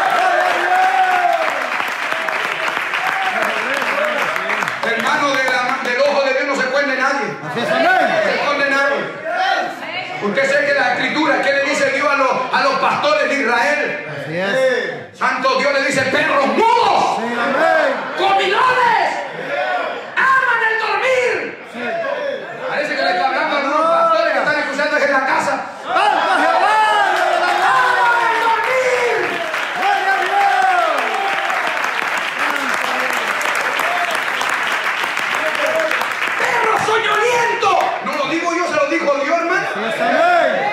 Hermano, del ojo de Dios no se esconde nadie. Así es, amén. No se esconde nadie. Usted sabe que la escritura, ¿qué le dice Dios a los pastores de Israel? Así es. Santo Dios le dice, perros mudos, Sí, amén. comilones, aman el dormir. Parece que le está hablando a algunos pastores que están escuchando en la casa. ¡Alta Jehová! ¡Aman el dormir! ¡Gloria a Dios! ¡Perros soñolientos! No lo digo yo, se lo dijo Dios, hermano. Así es, amén.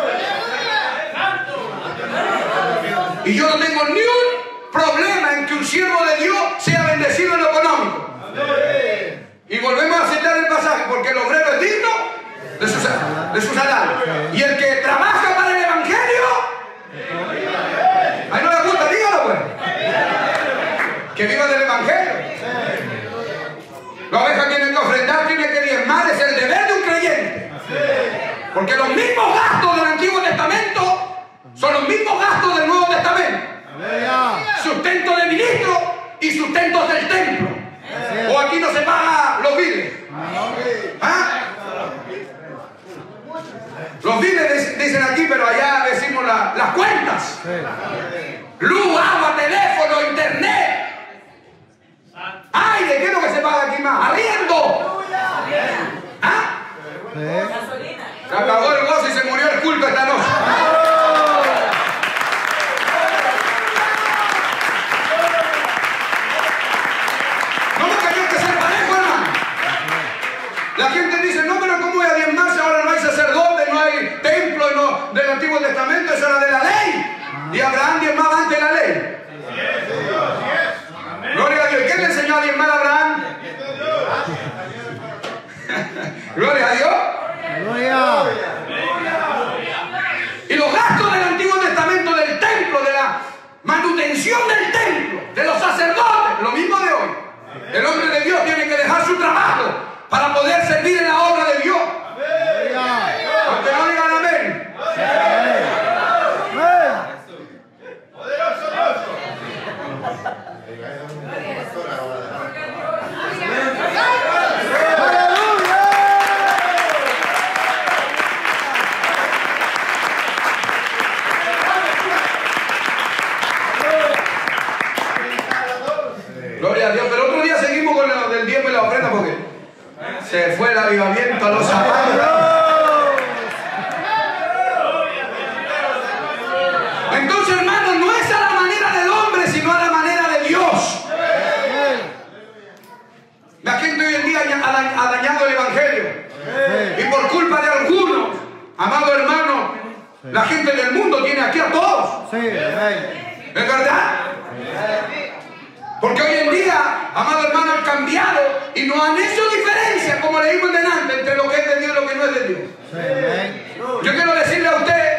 Y yo no tengo ni un problema en que un siervo de Dios sea bendecido en lo económico. Y volvemos a citar el pasaje, porque el obrero es digno de su salario. Y el que trabaja para el evangelio, a él no le gusta, dígalo pues. Que viva del evangelio. La oveja tiene que ofrendar, tiene que diezmar, es el deber de un creyente. Porque los mismos gastos del Antiguo Testamento son los mismos gastos del Nuevo Testamento. Aleluya. Sustento de ministro y sustentos del templo. O aquí no se paga los biles. ¿Ah? Los biles dicen aquí, pero allá decimos las cuentas. Luz, agua, teléfono, internet. Ay, ¿de qué es lo que se paga aquí más? Arriendo. ¿Ah? Se acabó el gozo y se murió el culto esta noche. No me cayó que ser parejo, hermano. La gente dice, no, pero ¿cómo voy a diezmar si ahora no hay sacerdote, no hay templo no, del Antiguo Testamento? Eso era de la ley. Y Abraham diezmaba antes de la ley. Gloria a Dios. ¿Quién le enseñó a diezmar a Abraham? Gloria a Dios. Gloria. Y los gastos del Antiguo Testamento del templo, de la manutención del templo, de los sacerdotes, Se fue el avivamiento a los zapatos. Entonces, hermanos, no es a la manera del hombre, sino a la manera de Dios. La gente hoy en día ha dañado el evangelio. Y por culpa de algunos, amado hermano, la gente del mundo tiene aquí a todos. ¿Es verdad? Porque hoy en día, amado hermano, han cambiado y no han hecho diferencia, como leímos delante, entre lo que es de Dios y lo que no es de Dios. Yo quiero decirle a usted,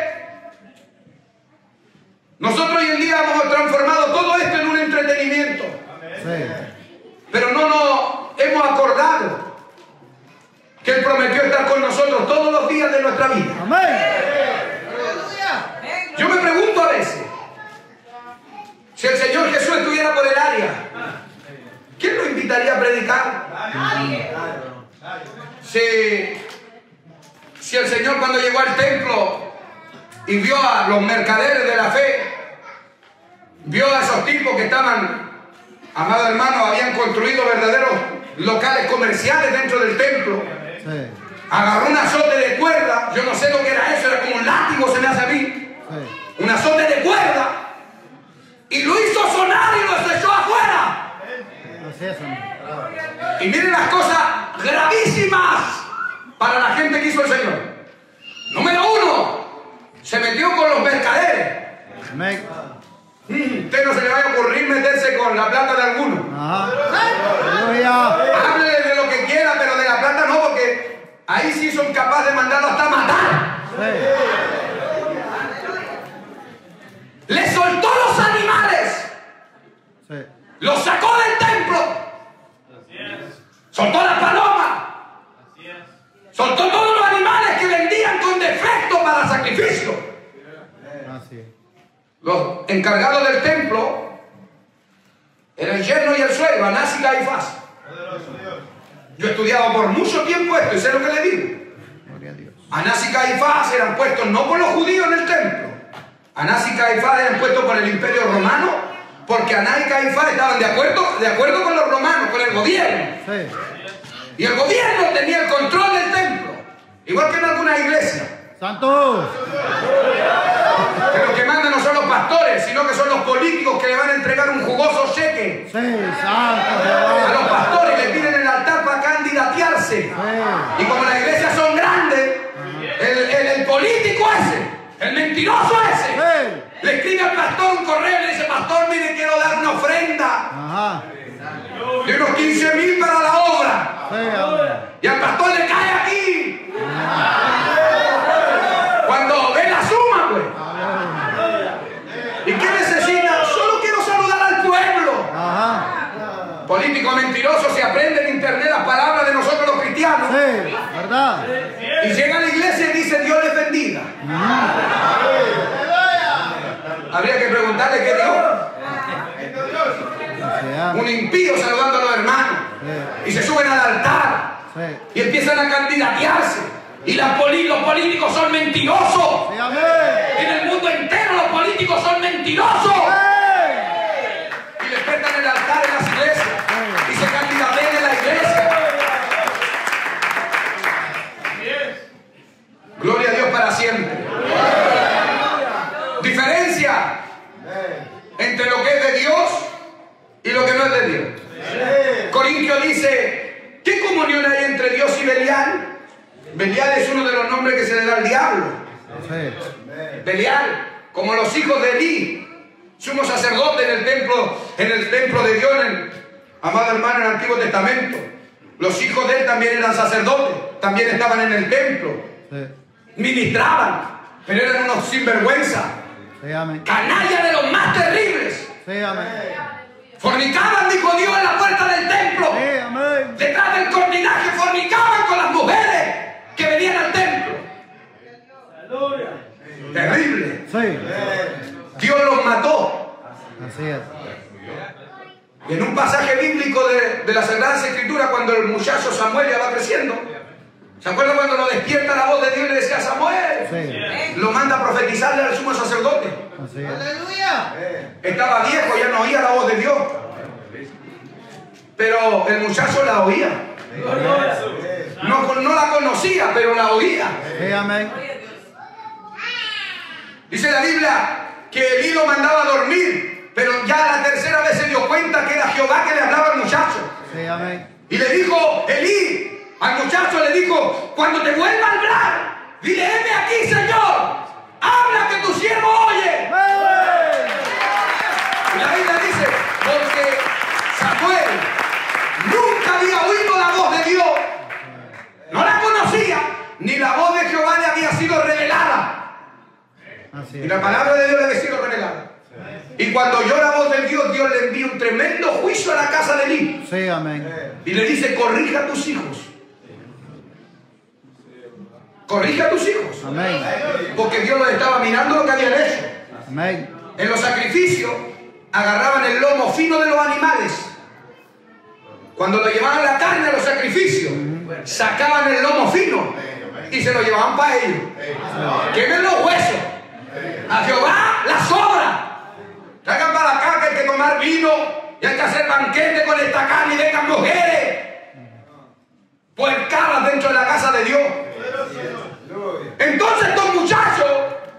nosotros hoy en día hemos transformado todo esto en un entretenimiento. Pero no nos hemos acordado que Él prometió estar con nosotros todos los días de nuestra vida. Yo me pregunto a veces, si el Señor Jesús estuviera por el área, ¿quién lo invitaría a predicar? Si el Señor cuando llegó al templo y vio a los mercaderes de la fe, vio a esos tipos que estaban, amado hermano, habían construido verdaderos locales comerciales dentro del templo, agarró un azote de cuerda, yo no sé lo que era eso, era como un látigo, se me hace a mí, un azote de cuerda, y lo hizo sonar y lo echó afuera. Y miren las cosas gravísimas para la gente que hizo el Señor. Número uno, se metió con los mercaderes. Usted no se le vaya a ocurrir meterse con la plata de alguno. Háblele de lo que quiera, pero de la plata no, porque ahí sí son capaces de mandarlo hasta matar. Le soltó los animales. Los sacó del templo. Soltó la paloma. Soltó todos los animales que vendían con defecto para sacrificio. Los encargados del templo eran el yerno y el suegro, Anás y Caifás. Yo he estudiado por mucho tiempo esto y sé lo que le digo. Anás y Caifás eran puestos no por los judíos en el templo. Anás y Caifás eran puestos por el imperio romano, porque Anás y Caifás estaban de acuerdo con los romanos, con el gobierno. Y el gobierno tenía el control del templo, igual que en alguna iglesia. ¡Santos! Que los que mandan no son los pastores, sino que son los políticos que le van a entregar un jugoso cheque a los pastores, le piden el altar para candidatearse. Y como las iglesias son grandes, el político ese, el mentiroso ese, le escribe al pastor un correo y le dice: pastor, mire, quiero dar una ofrenda de unos 15.000 para la obra. Y al pastor le cae aquí. Cuando ve la suma, pues. ¿Y qué necesita? Solo quiero saludar al pueblo. Político mentiroso, se aprende en internet las palabras de nosotros los cristianos. ¿Verdad? Y llega a la iglesia y dice: Dios les bendiga. Habría que preguntarle qué Dios. Un impío saludando a los hermanos. Y se suben al altar. Y empiezan a candidatearse. Y los políticos son mentirosos. En el mundo entero los políticos son mentirosos. Y despertan el altar en las iglesias. Y se candidatean en la iglesia. Gloria a Dios para siempre. Diferencia entre lo que es de Dios y lo que no es de Dios. Corintios dice: ¿qué comunión hay entre Dios y Belial? Belial es uno de los nombres que se le da al diablo. Belial, como los hijos de Elí, sumo sacerdote en el templo de Dios, amado hermano, en el Antiguo Testamento. Los hijos de él también eran sacerdotes, también estaban en el templo, ministraban, pero eran unos sinvergüenza, canalla de los más terribles. Fornicaban, dijo Dios, en la puerta del templo. Detrás del cortinaje fornicaban con las mujeres que venían al templo. Terrible. Dios los mató. Así es. Y en un pasaje bíblico de la Sagrada Escritura, cuando el muchacho Samuel ya va creciendo, ¿se acuerdan cuando lo despierta la voz de Dios y le decía: Samuel? Lo manda a profetizarle al sumo sacerdote. ¡Aleluya! Estaba viejo, ya no oía la voz de Dios. Pero el muchacho la oía. No la conocía, pero la oía. Sí, amén. Dice la Biblia que Elí lo mandaba a dormir, pero ya la tercera vez se dio cuenta que era Jehová que le hablaba al muchacho. Sí, amén. Y le dijo Elí al muchacho, le dijo: cuando te vuelva a hablar, dile: heme aquí, Señor, habla que tu siervo oye. Y la Biblia dice: porque Samuel nunca había oído la voz de Dios, no la conocía, ni la voz de Jehová le había sido revelada. Así Y es. la palabra de Dios le había sido revelada. Y cuando oyó la voz de Dios, Dios le envió un tremendo juicio a la casa de Elí. Sí, amén. Y le dice: corrija a tus hijos. Corrija a tus hijos. Amén. Porque Dios los estaba mirando lo que habían hecho. Amén. En los sacrificios agarraban el lomo fino de los animales. Cuando lo llevaban la carne a los sacrificios, sacaban el lomo fino y se lo llevaban para ellos. Quemen los huesos. A Jehová la sobra. Traigan para acá que hay que tomar vino y hay que hacer banquete con esta carne y vengan mujeres puercadas dentro de la casa de Dios. Entonces estos muchachos,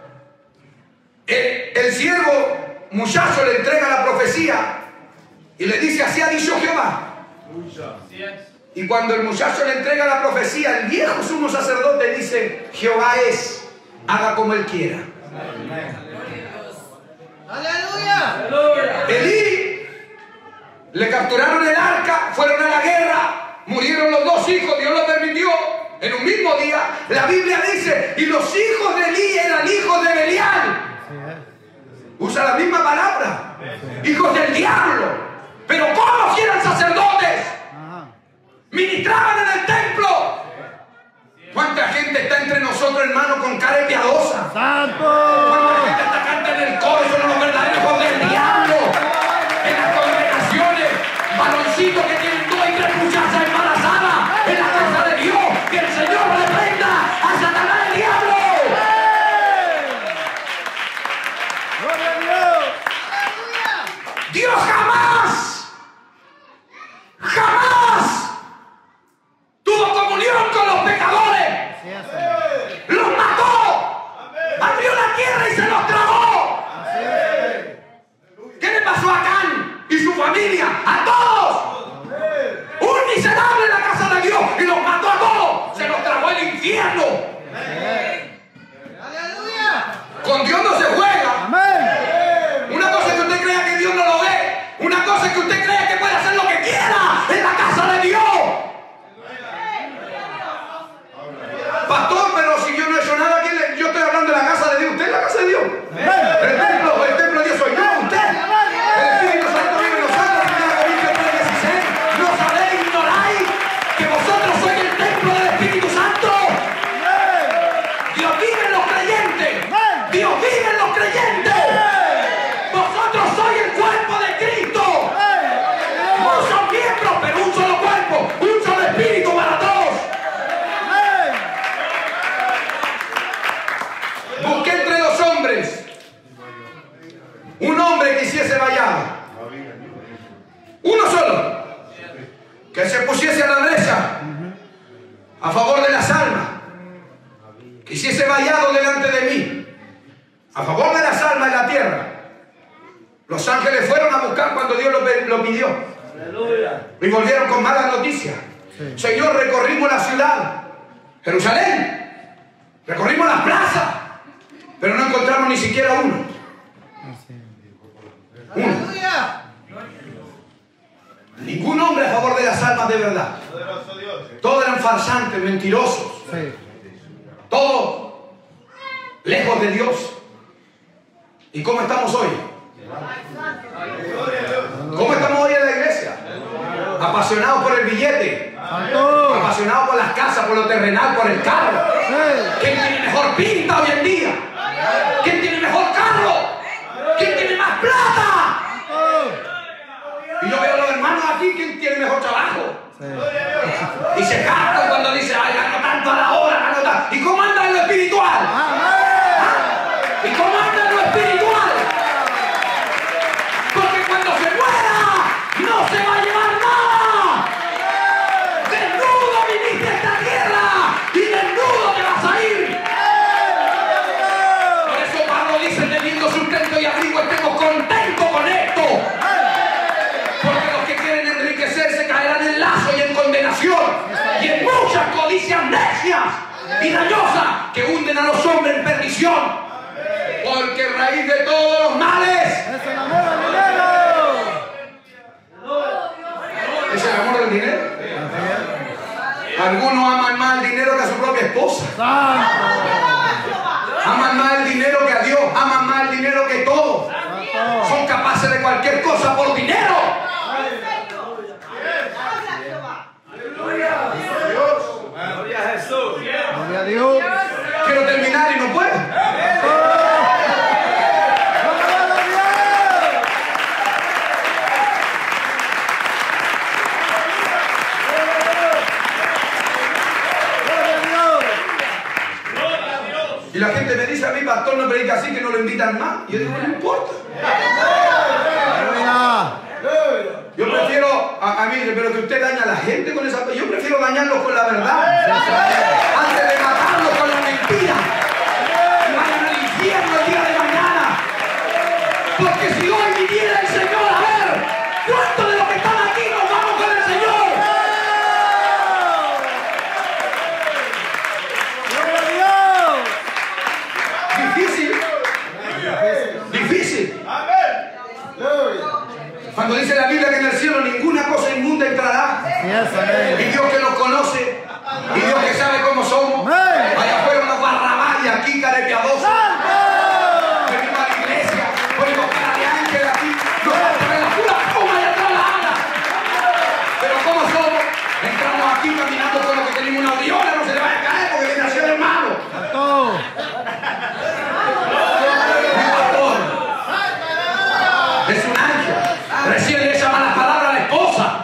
el siervo muchacho le entrega la profecía y le dice: así ha dicho Jehová. Y cuando el muchacho le entrega la profecía, el viejo sumo sacerdote dice: Jehová es, haga como él quiera. ¡Aleluya! Elí, le capturaron el arca, fueron a la guerra, murieron los dos hijos, Dios lo permitió en un mismo día. La Biblia dice: y los hijos de Elí eran hijos de Belial. Usa la misma palabra, hijos del diablo. Pero ¿cómo si eran sacerdotes? Ministraban en el templo. ¿Cuánta gente está entre nosotros, hermanos, con cara piadosa? ¡Santo! ¿Cuánta gente está cantando en el coro? Son los verdaderos hijos del diablo. En las congregaciones, varoncitos que tienen 2 y 3 muchachas embarazadas en la casa de Dios. Que el Señor reprenda a Satanás, el diablo. ¡Gloria a Dios! Dios jamás tuvo comunión con los pecadores. Así es, Señor. Los mató. Abrió la tierra y se los tragó. Así es. ¿Qué le pasó a Can y su familia? ¡A todos! Un miserable en la casa de Dios y los mató a todos. Se los tragó el infierno. Con Dios no se juega. Amén. Una cosa es que usted crea que Dios no lo ve. Una cosa es que usted crea que puede hacer lo que quiera en la casa de Dios. Pastor, pero si yo no he hecho nada, yo estoy hablando de la casa de Dios. ¿Usted es la casa de Dios? El templo de Dios soy yo, usted. El Espíritu Santo vive en nosotros. Corintios 3:16. ¿No sabéis, ignoráis que vosotros sois el templo del Espíritu Santo? Dios vive en los creyentes. Dios vive en los creyentes. Vosotros sois el cuerpo de Cristo. Muchos miembros, pero un solo cuerpo, un solo espíritu para todos. Busqué entre los hombres un hombre que hiciese vallado. Uno solo. Que se pusiese a la derecha a favor de las almas. Que hiciese vallado delante de mí a favor de las almas en la tierra. Los ángeles fueron a buscar cuando Dios lo pidió. Y volvieron con malas noticias. Señor, recorrimos la ciudad, Jerusalén. Recorrimos las plazas, pero no encontramos ni siquiera uno. Ningún hombre a favor de las almas de verdad. Todos eran farsantes, mentirosos. Sí. Todos lejos de Dios. ¿Y cómo estamos hoy? ¿Cómo estamos hoy en la iglesia? Apasionados por el billete, ¡Santo! apasionados por las casas, por lo terrenal, por el carro. ¿Quién tiene mejor pinta hoy en día? ¿Quién tiene mejor carro? ¿Quién tiene más plata? Y yo veo a los hermanos aquí, ¿quién tiene mejor trabajo? Y se jactan cuando dice: ay, gano tanto a la hora, gano tanto. ¿Y cómo anda en lo espiritual? ¿Y cómo anda en lo espiritual? Porque cuando se muera, no se va a llevar nada. Desnudo viniste a esta tierra. de todos los males. Es el amor al dinero. ¿Es el amor del dinero? Algunos aman más el dinero que a su propia esposa. Aman más el dinero que a Dios. Aman más el dinero que todo. Son capaces de cualquier cosa por dinero. Gloria a Jesús. Gloria a Dios. Quiero terminar y no puedo. Y la gente me dice a mí, pastor, no predica así, que no lo invitan más. Y yo digo, no importa. Yo prefiero, a mí, pero que usted daña a la gente con esa... Yo prefiero dañarlos con la verdad. Antes de matarlos con la mentira. Y vayan al infierno el día de mañana. Porque si hoy viniera el Señor a ver, ¿cuántos de los que están aquí nos vamos con el Señor? Difícil. Difícil. Cuando dice la Biblia que en el cielo ninguna cosa inmunda entrará. Y Dios que nos conoce. Y Dios que sabe cómo somos. Allá afuera unos barrabás y aquí carepiadosos. Venimos a la iglesia. Ponemos cara de ángel aquí. Nos falta la pura pluma y atrás la ala. Pero ¿cómo somos? Entramos aquí caminando con lo que tenemos una aureola. No se le vaya a caer porque viene a ser hermano. Es un ángel. Recién le echa malas palabras a la esposa.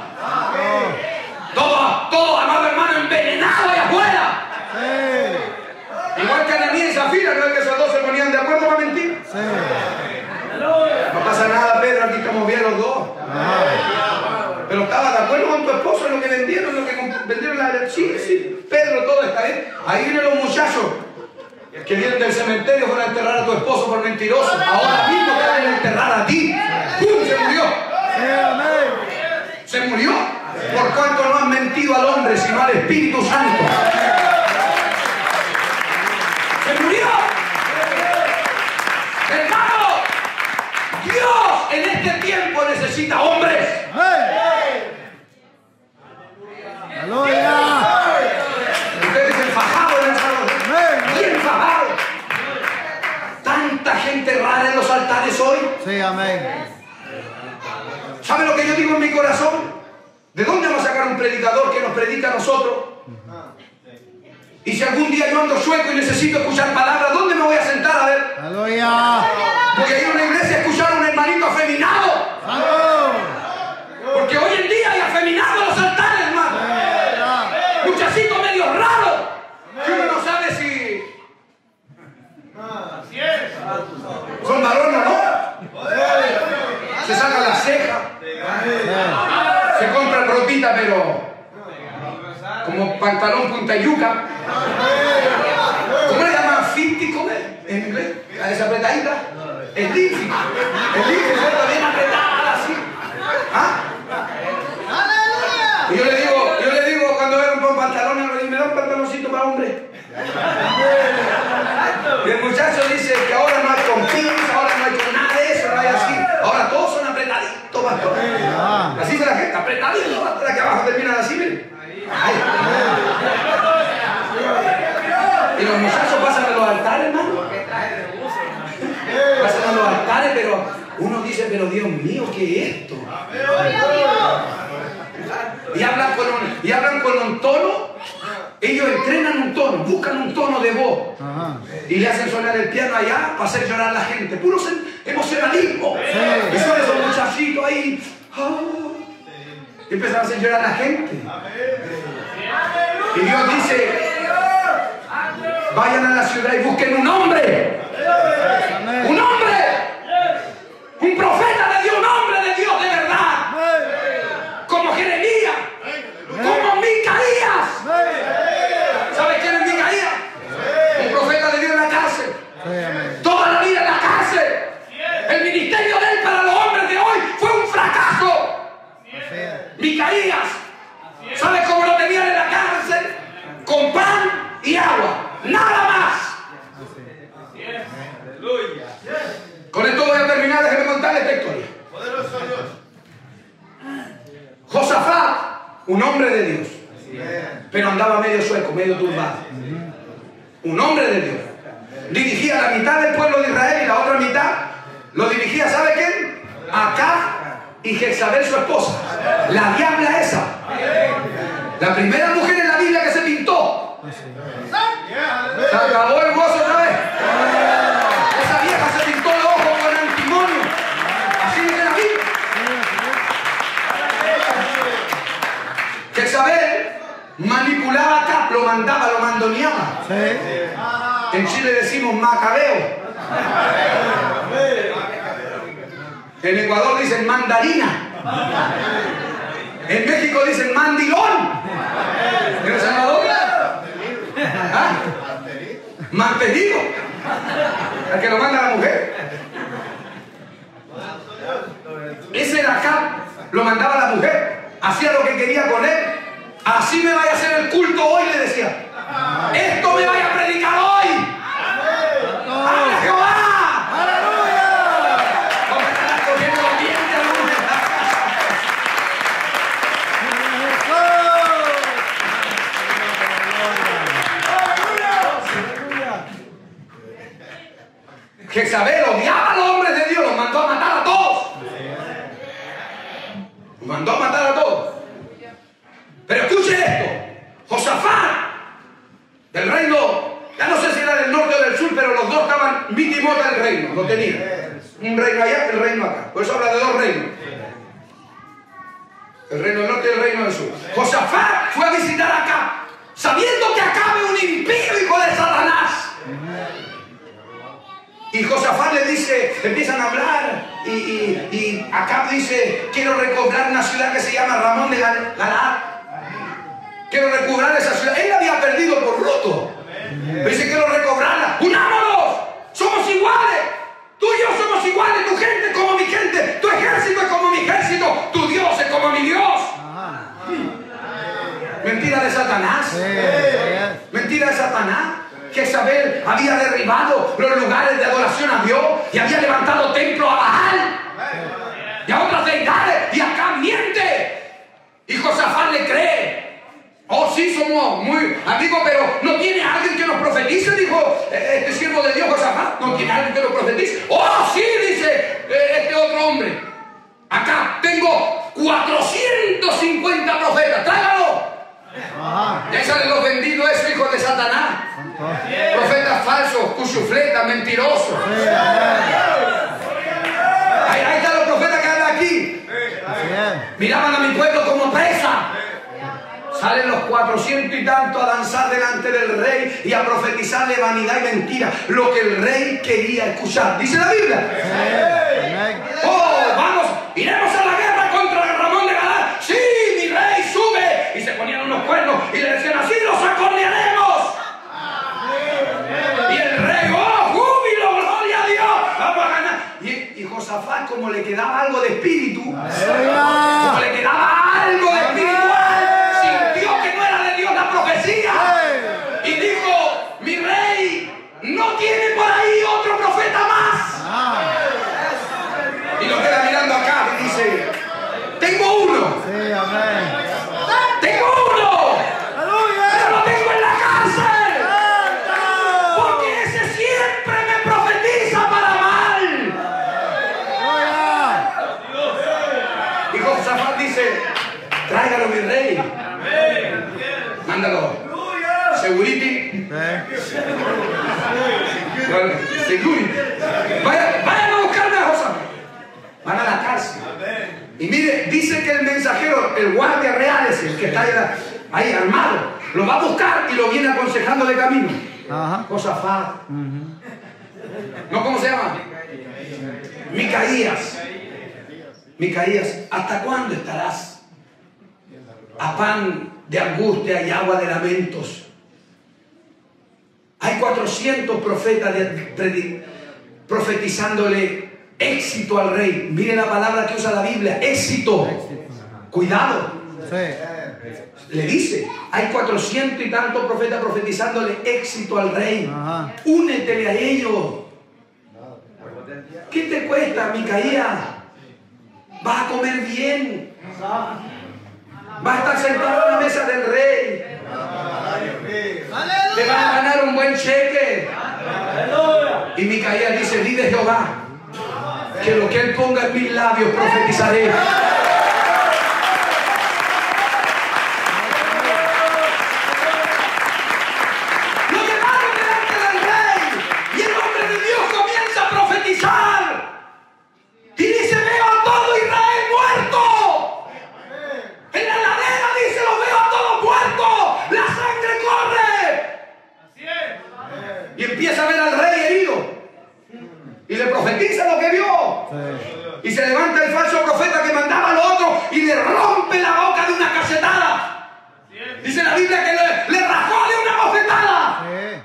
Todo, amado hermano, envenenado allá afuera. Igual que Ananías y Zafira, ¿no es que esos dos se ponían de acuerdo para mentir? No pasa nada, Pedro, aquí estamos bien los dos. Pero estaba de acuerdo con tu esposo en lo que vendieron, Sí, Pedro, todo está bien. Ahí vienen los muchachos que vienen del cementerio para enterrar a tu esposo por mentiroso. Ahora mismo te van a enterrar a ti. ¡Pum! Se murió. Se murió. Por cuanto no han mentido al hombre, sino al Espíritu Santo. Se murió. Hermano, Dios en este tiempo necesita hombres. Ustedes enfajados en el salón. Bien fajados. Tanta gente rara en los altares hoy. Sí, amén. ¿Sabe lo que yo digo en mi corazón? ¿De dónde vamos a sacar un predicador que nos predica a nosotros? Y si algún día yo ando sueco y necesito escuchar palabras, ¿dónde me voy a sentar a ver? Aleluya. Voy a ir a una iglesia a escuchar a un hermanito afeminado. Porque hoy en día hay afeminados en los altares, hermano. Muchachitos medio raros. Que uno no sabe si son varones o no. Se sacan las cejas. Se compran ropita, pero como pantalón punta yuca. ¿Cómo le llaman? ¿50? ¿Cómo es? En inglés. ¿A esa apretadita? El linfi. El linfi está bien apretada así. ¿Ah? Y yo le digo cuando veo un pantalón, me da un pantaloncito para hombre. Y el muchacho dice que ahora no hay compis, ahora no hay nada de eso, no hay así. Ahora todos son apretaditos, pastor. Así dice la gente, apretaditos, pastor. Aquí abajo terminan así, miren. Y los muchachos pasan a los altares, hermano. Pasan a los altares, pero uno dice, pero Dios mío, ¿qué es esto? Y hablan con un tono. Ellos entrenan un tono, buscan un tono de voz. Y le hacen sonar el piano allá para hacer llorar a la gente. Puro emocionalismo. Y son esos muchachitos ahí. Y empiezan a hacer llorar a la gente. Y Dios dice, vayan a la ciudad y busquen un hombre. Un hombre. Un profeta de Dios, un hombre de Dios de verdad. Como Jeremías. Como Micaías. ¿Sabes quién es Micaías? Un profeta de Dios en la cárcel. Toda la vida en la cárcel. El ministerio de él para los hombres de hoy fue un fracaso. Micaías. ¿Sabes cómo lo tenían en la cárcel? Con pan y agua. Nada más. Con buscar esta historia. Poderoso Dios. Josafat, un hombre de Dios, pero andaba medio sueco, medio turbado. Un hombre de Dios. Dirigía la mitad del pueblo de Israel y la otra mitad lo dirigía, ¿sabe quién? Acab y Jezabel, su esposa. La diabla esa. La primera mujer en la Biblia que se pintó. Se acabó el gozo otra vez. Esa vieja se pintó el ojo con antimonio. Así dice la Biblia. Jezabel manipulaba a Acab, lo mandaba, lo mandoneaba. En Chile decimos macabeo. En Ecuador dicen mandarina. En México dicen mandilón. ¿En El Salvador? ¿Ah? Mantenido. Al que lo manda la mujer. Ese era Acab, lo mandaba la mujer. Hacía lo que quería con él. Así me vaya a hacer el culto hoy, le decía. Esto me vaya a predicar hoy. ¡Aleluya, Jehová! ¡Aleluya! ¿Cómo estarán comiendo los dientes algunos en la casa? Jezabel odiaba a los hombres de Dios, los mandó a matar a todos. Los mandó a matar a todos. Pero escuche esto. Josafat, del reino, ya no sé si era del norte o del sur, pero los dos estaban mitimota del reino, lo tenían. Un reino allá, el reino acá. Por eso habla de dos reinos. El reino del norte y el reino del sur. Josafat fue a visitar a Acab, sabiendo que Acab es un impío hijo de Satanás. Y Josafat le dice, empiezan a hablar, y Acab dice, quiero recobrar una ciudad que se llama Ramón de Galaad. Quiero recobrar esa ciudad. Él la había perdido por roto. Pero dice, quiero recobrarla. ¡Unámonos! Somos iguales. Tú y yo somos iguales. Tu gente es como mi gente. Tu ejército es como mi ejército. Tu Dios es como mi Dios. Mentira de Satanás. Mentira de Satanás. Jezabel había derribado los lugares de adoración a Dios y había levantado templos a Baal y a otras deidades. Y acá miente. Y Josafat le cree. Oh, sí, somos muy amigos, pero ¿no tiene alguien que nos profetice? Dijo este siervo de Dios, Josafat. ¿No tiene alguien que nos profetice? Oh, sí, dice este otro hombre. Acá tengo 450 profetas. ¡Tráigalo! Ya salen los vendidos, esos hijos de Satanás. Profetas falsos, cuchufletas, mentirosos. Ahí están los profetas que andan aquí. Miraban a mi pueblo como presa. Salen los 400 y tanto a danzar delante del rey y a profetizarle vanidad y mentira, lo que el rey quería escuchar. Dice la Biblia. Oh, vamos, iremos a la guerra contra Ramón de Galaad. Sí, mi rey, sube. Y se ponían unos cuernos y le decían, así los acornearemos. Y el rey, oh, júbilo, gloria a Dios, vamos a ganar. Y Josafat, como le quedaba algo de espíritu, como le quedaba algo de espiritual, sintió que no era de Dios la profecía. Y dijo, mi rey no tiene por ahí otro profeta más. Y lo queda mirando acá y dice, tengo uno. Tengo uno. Pero lo tengo en la cárcel. Porque ese siempre me profetiza para mal. Y Josafat dice, tráigalo mi rey. Mándalo. Security. Security. Vayan a buscarme a Josafat. Van a la cárcel. Y mire, dice que el mensajero, el guardia real es el que está ahí armado, lo va a buscar y lo viene aconsejando de camino. Josafat. ¿No cómo se llama? Micaías. Micaías, ¿hasta cuándo estarás a pan de angustia y agua de lamentos? Hay 400 profetas profetizándole éxito al rey. Mire la palabra que usa la Biblia, éxito. Cuidado. Le dice, hay 400 y tantos profetas profetizándole éxito al rey. Únetele a ellos. ¿Qué te cuesta, Micaías? Vas a comer bien. Vas a estar sentado en la mesa del rey. Te vas a ganar un buen cheque. Y Micaías dice, vive Jehová, que lo que él ponga en mis labios profetizaré. Y dice, veo a todo Israel muerto. En la ladera dice, los veo a todos muertos. La sangre corre. Así es. Y empieza a ver al rey herido. Y le profetiza lo que vio. Y se levanta el falso profeta que mandaba al otro y le rompe la boca de una cachetada. Dice la Biblia que le rajó de una bofetada.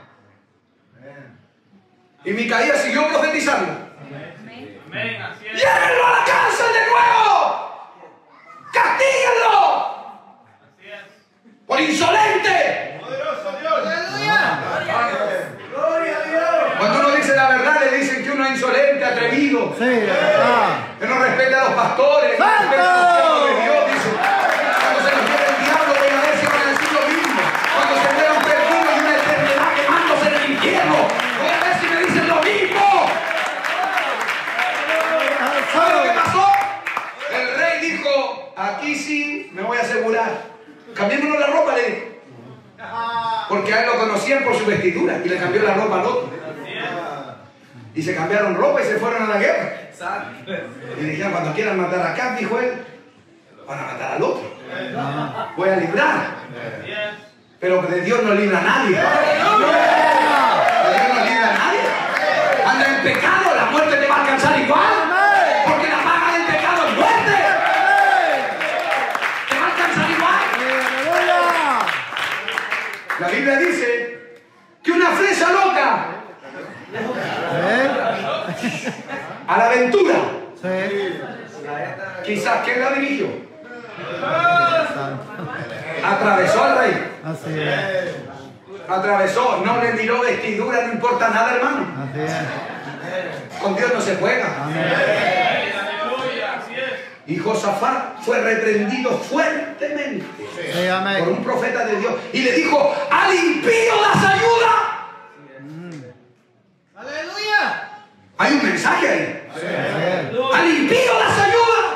Y Micaías siguió profetizando. Amén, así es. ¡Llévenlo a la cárcel de nuevo! ¡Castíguenlo! Así es. ¡Por insolente! Poderoso Dios. ¡Gloria a Dios! Cuando uno dice la verdad, le dicen que uno es insolente, atrevido. Sí, verdad. Que no respeta a los pastores, no respeta a los siervos de Dios, dice. Cuando se nos viene el diablo, voy a ver si van a decir lo mismo. Cuando se enteran perdidos y una eternidad quemándose en el infierno, voy a ver si me dicen lo mismo. ¿Sabe lo que pasó? El rey dijo, aquí sí me voy a asegurar. Cambiémonos la ropa, le dijo. Porque a él lo conocían por su vestidura y le cambió la ropa al otro. Y se cambiaron ropa y se fueron a la guerra. Y dijeron, cuando quieran matar acá, dijo él, van a matar al otro. Voy a librar. Pero de Dios no libra a nadie. De Dios no libra a nadie. Anda en pecado, la muerte te va a alcanzar igual. Porque la paga del pecado es muerte. Te va a alcanzar igual. La Biblia dice que una flecha loca a la aventura, quizás ¿quién la dirigió? Atravesó al rey. Así es. Atravesó, no le miró vestidura, no importa nada, hermano. Así es. Con Dios no se juega. Aleluya, así es. Y Josafat fue reprendido fuertemente Sí, amén. por un profeta de Dios y le dijo, al impío das ayuda. ¡Aleluya! Hay un mensaje ahí. Así es. Al impío das ayuda.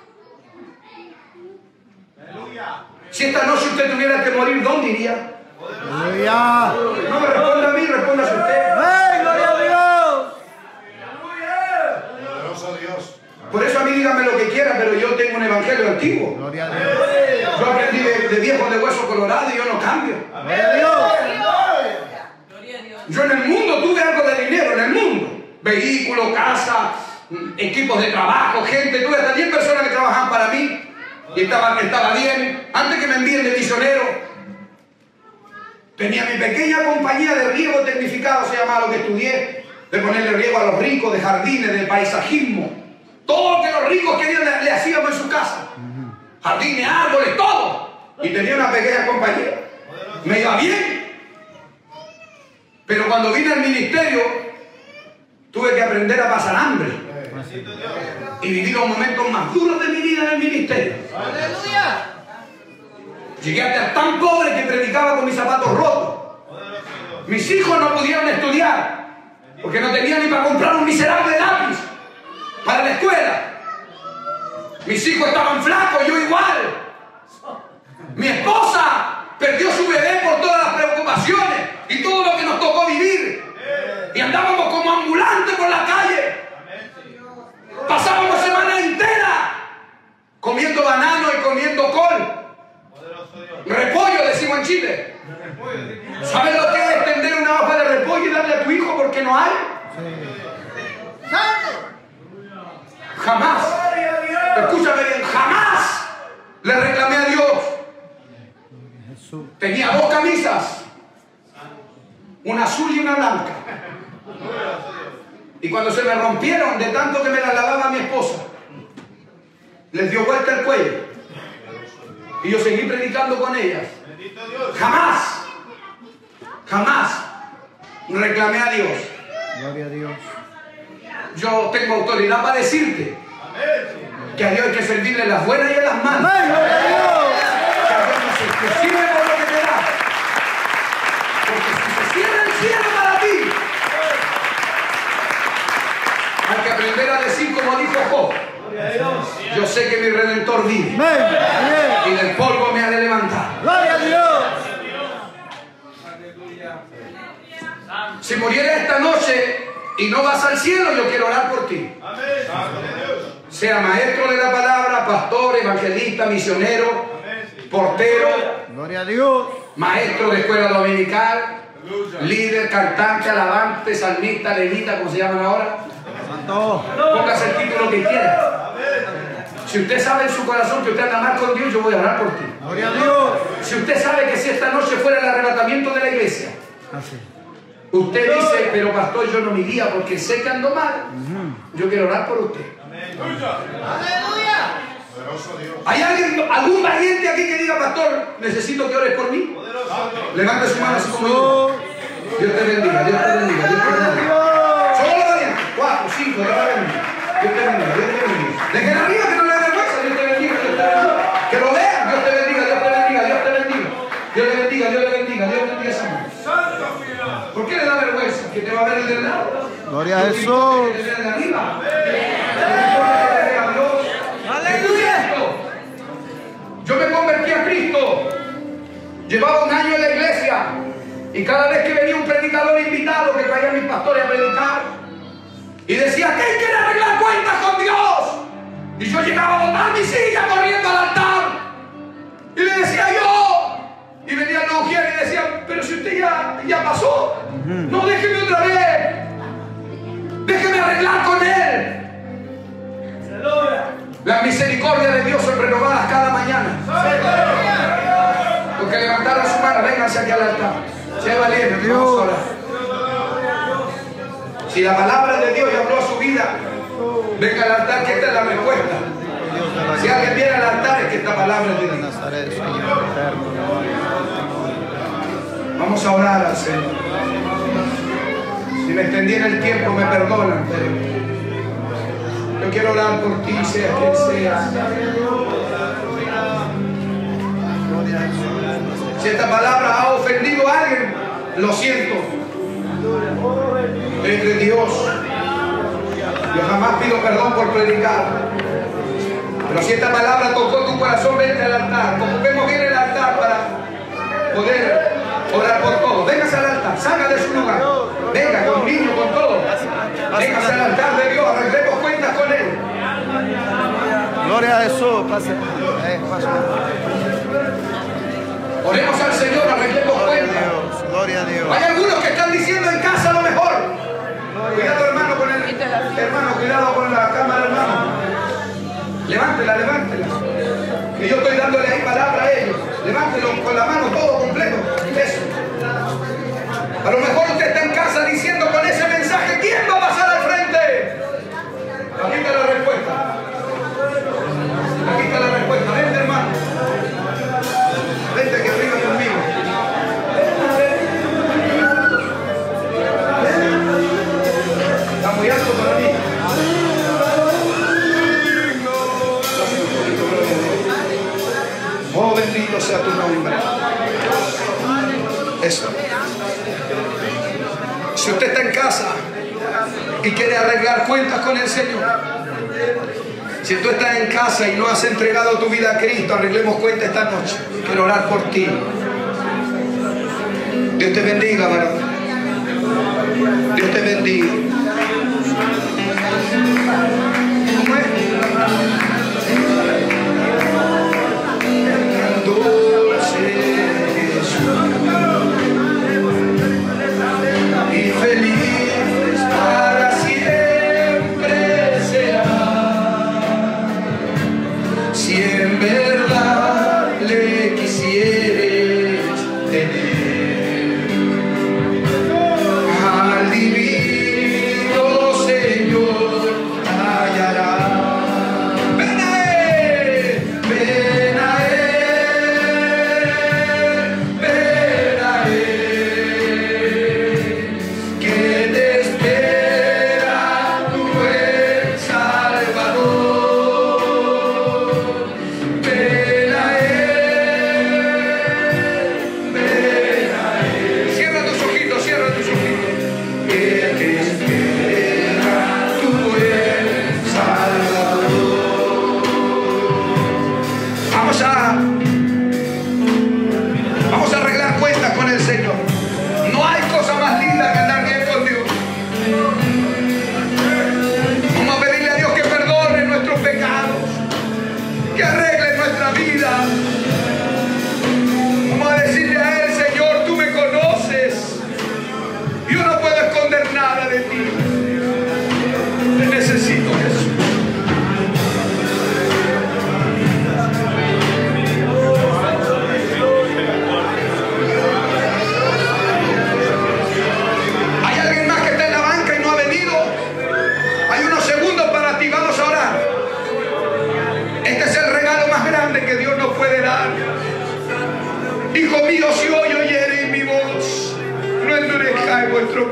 Si esta noche usted tuviera que morir, ¿dónde iría? Aleluya. No me responda a mí, respóndase usted. ¡Ven, gloria a Dios! Poderoso Dios. Por eso a mí dígame lo que quiera, pero yo tengo un evangelio antiguo. Gloria a Dios. Yo aprendí de viejo de hueso colorado y yo no cambio. Gloria a Dios. Yo en el mundo tuve algo de dinero, en el mundo. Vehículos, casa, equipos de trabajo, gente. Tuve hasta 10 personas que trabajaban para mí. Y estaba bien. Antes que me envíen de misionero, tenía mi pequeña compañía de riego tecnificado, se llamaba lo que estudié, de ponerle riego a los ricos, de jardines, de paisajismo. Todo lo que los ricos querían le hacíamos en su casa. Jardines, árboles, todo. Y tenía una pequeña compañía. Me iba bien. Pero cuando vine al ministerio, tuve que aprender a pasar hambre. Y viví los momentos más duros de mi vida en el ministerio. ¡Aleluya! Llegué a estar tan pobre que predicaba con mis zapatos rotos. Mis hijos no pudieron estudiar porque no tenían ni para comprar un miserable lápiz para la escuela. Mis hijos estaban flacos, yo igual. Mi esposa perdió su bebé por todas las preocupaciones y todo lo que nos tocó vivir. Y andábamos como ambulantes por la calle. Pasábamos semana entera comiendo banano y comiendo col. Repollo, decimos en Chile. ¿Sabes lo que es extender una hoja de repollo y darle a tu hijo porque no hay? Jamás. Escúchame bien, jamás le reclamé a Dios. Tenía 2 camisas, una azul y una blanca. Y cuando se me rompieron de tanto que me las lavaba mi esposa, les dio vuelta el cuello. Y yo seguí predicando con ellas. Jamás, jamás reclamé a Dios. Gloria a Dios. yo tengo autoridad para decirte que a Dios hay que servirle en las buenas y en las malas. Amén. Gloria a Dios. Que a Dios no se sirve por lo que te da. Porque si se cierra el cielo para ti, hay que aprender a decir como dijo Job: yo sé que mi Redentor vive Amén. y del polvo me ha de levantar. Gloria a Dios. Si muriera esta noche y no vas al cielo, yo quiero orar por ti. Sea maestro de la palabra, pastor, evangelista, misionero, portero, Gloria a Dios. maestro de escuela dominical, líder, cantante, alabante, salmista, levita, como se llaman ahora. Santo. Póngase el título que quiera. Si usted sabe en su corazón que usted anda mal con Dios, yo voy a orar por ti. Gloria a Dios. Si usted sabe que si esta noche fuera el arrebatamiento de la iglesia, Así. usted dice: pero pastor, yo no me iría porque sé que ando mal, yo quiero orar por usted. ¿Hay algún valiente aquí que diga: pastor, necesito que ores por mí? Levante su mano así como yo. Dios te bendiga, Dios te bendiga, Dios te bendiga. Solo los valientes, 4, 5, Dios te bendiga, Dios te bendiga, Dios te bendiga. Dejen arriba, que no le dé vergüenza, Dios te bendiga, Dios te bendiga. Que lo vean, Dios te bendiga, Dios te bendiga, Dios te bendiga. Dios le bendiga, Dios le bendiga, Dios le bendiga esa mano. ¿Por qué le da vergüenza? Que te va a ver el del lado. Gloria a Jesús. Que te vea el de arriba. Aleluya. Yo me convertí a Cristo. Llevaba un año en la iglesia. Y cada vez que venía un predicador invitado que traía a mis pastores a predicar, y decía: ¿quién quiere arreglar cuentas con Dios? Y yo llegaba a botar mi silla corriendo al altar. Y le decía yo. Y venía la mujer y decía: pero si usted ya pasó. No, déjeme otra vez. Déjeme arreglar con él. Las misericordias de Dios son renovadas cada mañana. Los que levantaron su mano, vénganse aquí al altar. Sea valiente, vamos a orar. Si la palabra de Dios ya habló a su vida, venga al altar, que esta es la respuesta. Si alguien viene al altar, es que esta palabra es de Dios. Vamos a orar al Señor. Si me extendí en el tiempo, me perdonan, pero yo quiero orar por ti, sea quien sea. Si esta palabra ha ofendido a alguien, lo siento. Es de Dios. Yo jamás pido perdón por predicar. Pero si esta palabra tocó tu corazón, vente al altar. Ocupemos bien el altar para poder orar por todos. Véngase al altar, salga de su lugar. Venga con niños, con todo. Véngase al altar de Dios, arreglemos cuentas con Él. Gloria a Jesús. Pase. Pase. Oremos al Señor, arreglemos cuentas. Gloria a Dios. Hay algunos que están diciendo en casa lo mejor. Cuidado, hermano, con el hermano, cuidado con la cámara, hermano. Levántela, levántela. Que yo estoy dándole ahí palabra a ellos. Levántelo con la mano todo completo. Eso. A lo mejor usted está en casa diciendo con ese mensaje: ¿quién va a pasar al frente? Aquí está la respuesta. Aquí está la respuesta. Vente, hermano. Vente aquí arriba conmigo. Está muy alto para mí. Oh, bendito sea tu nombre. Eso. Si usted está en casa y quiere arreglar cuentas con el Señor, si tú estás en casa y no has entregado tu vida a Cristo, arreglemos cuentas esta noche. Quiero orar por ti. Dios te bendiga, varón. Dios te bendiga. ¿Cómo es? Dulce Jesús y feliz para siempre será, si en verdad le quisieres tener al divino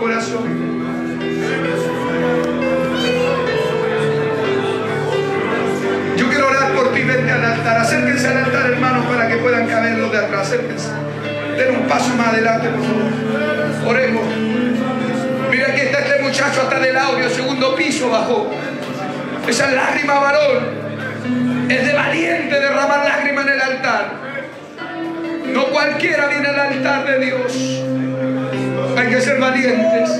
corazón. Yo quiero orar por ti, vente al altar. Acérquense al altar, hermanos, para que puedan caber los de atrás. Acérquense. Den un paso más adelante, por favor. Oremos. Mira, aquí está este muchacho hasta del audio, segundo piso bajó. Esa lágrima, varón, es de valiente derramar lágrimas en el altar. No cualquiera viene al altar de Dios. Hay que ser valientes.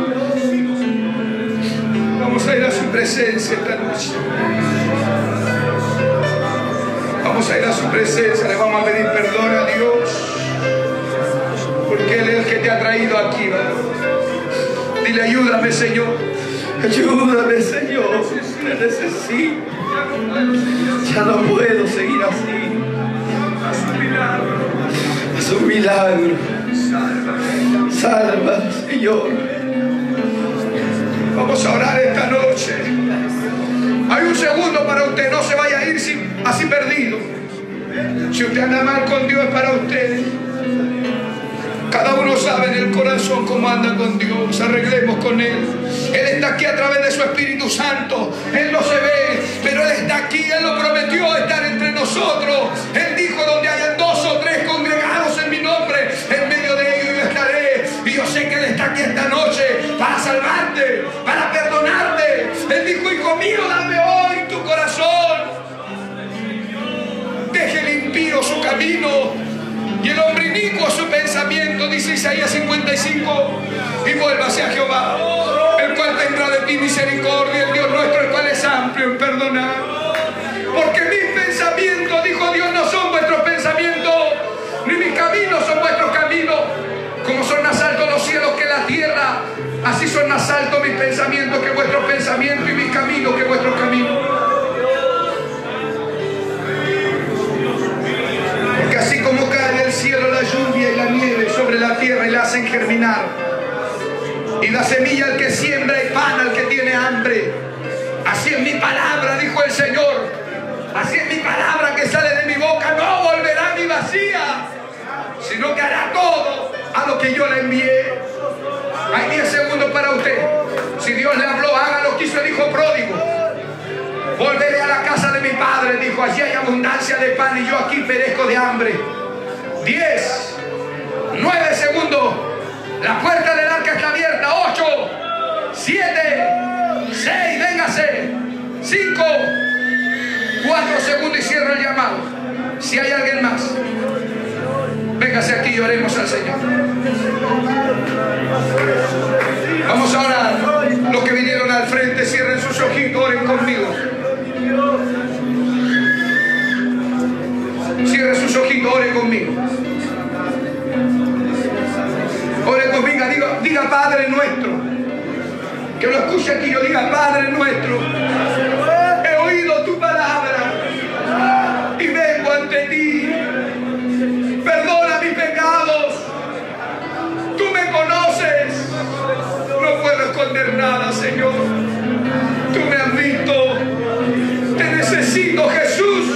Vamos a ir a su presencia esta noche. Vamos a ir a su presencia. Le vamos a pedir perdón a Dios, porque Él es el que te ha traído aquí, ¿verdad? Dile: ayúdame, Señor. Ayúdame, Señor. Te necesito. Ya no puedo seguir así. Haz un milagro. Haz un milagro. Salva, Señor. Vamos a orar esta noche. Hay un segundo para usted. No se vaya a ir así perdido. Si usted anda mal con Dios, es para usted. Cada uno sabe en el corazón cómo anda con Dios. Arreglemos con Él. Él está aquí a través de su Espíritu Santo. Él no se ve, pero Él está aquí. Él lo prometió estar entre nosotros. Él dijo: donde hayan 2 o 3 congregados en mi nombre, en medio de ellos yo estaré. Y yo sé que Él está aquí esta noche para salvarte, para perdonarte. Él dijo: hijo mío, dame hoy tu corazón. Deje el impío su camino y el hombre inicuo su pensamiento, dice Isaías 55, y vuélvase a Jehová, el cual tendrá de ti misericordia, el Dios nuestro, el cual es amplio en perdonar. Porque mis pensamientos, dijo Dios, no son vuestros pensamientos, ni mis caminos son vuestros caminos. Como son más altos los cielos que la tierra, así son más altos mis pensamientos que vuestros pensamientos, y mis caminos que vuestros caminos. Así como cae del cielo la lluvia y la nieve sobre la tierra y la hacen germinar, y da semilla al que siembra y pan al que tiene hambre, así es mi palabra, dijo el Señor. Así es mi palabra que sale de mi boca. No volverá a mi vacía, sino que hará todo a lo que yo le envié. Hay 10 segundos para usted. Si Dios le habló, haga lo que hizo el hijo pródigo. Volveré a la casa de mi padre, dijo, allí hay abundancia de pan y yo aquí perezco de hambre. 10, 9 segundos. La puerta del arca está abierta. 8, 7, 6, véngase. 5, 4 segundos y cierro el llamado. Si hay alguien más, véngase aquí y oremos al Señor. Vamos a orar. Los que vinieron al frente, cierren sus ojitos, oren conmigo. Cierre sus ojitos, ore conmigo. Ore conmigo, diga Padre nuestro. Que lo escuche aquí, yo diga Padre nuestro. He oído tu palabra y vengo ante ti. Perdona mis pecados. Tú me conoces. No puedo esconder nada, Señor. Tú me has visto. Te necesito, Jesús.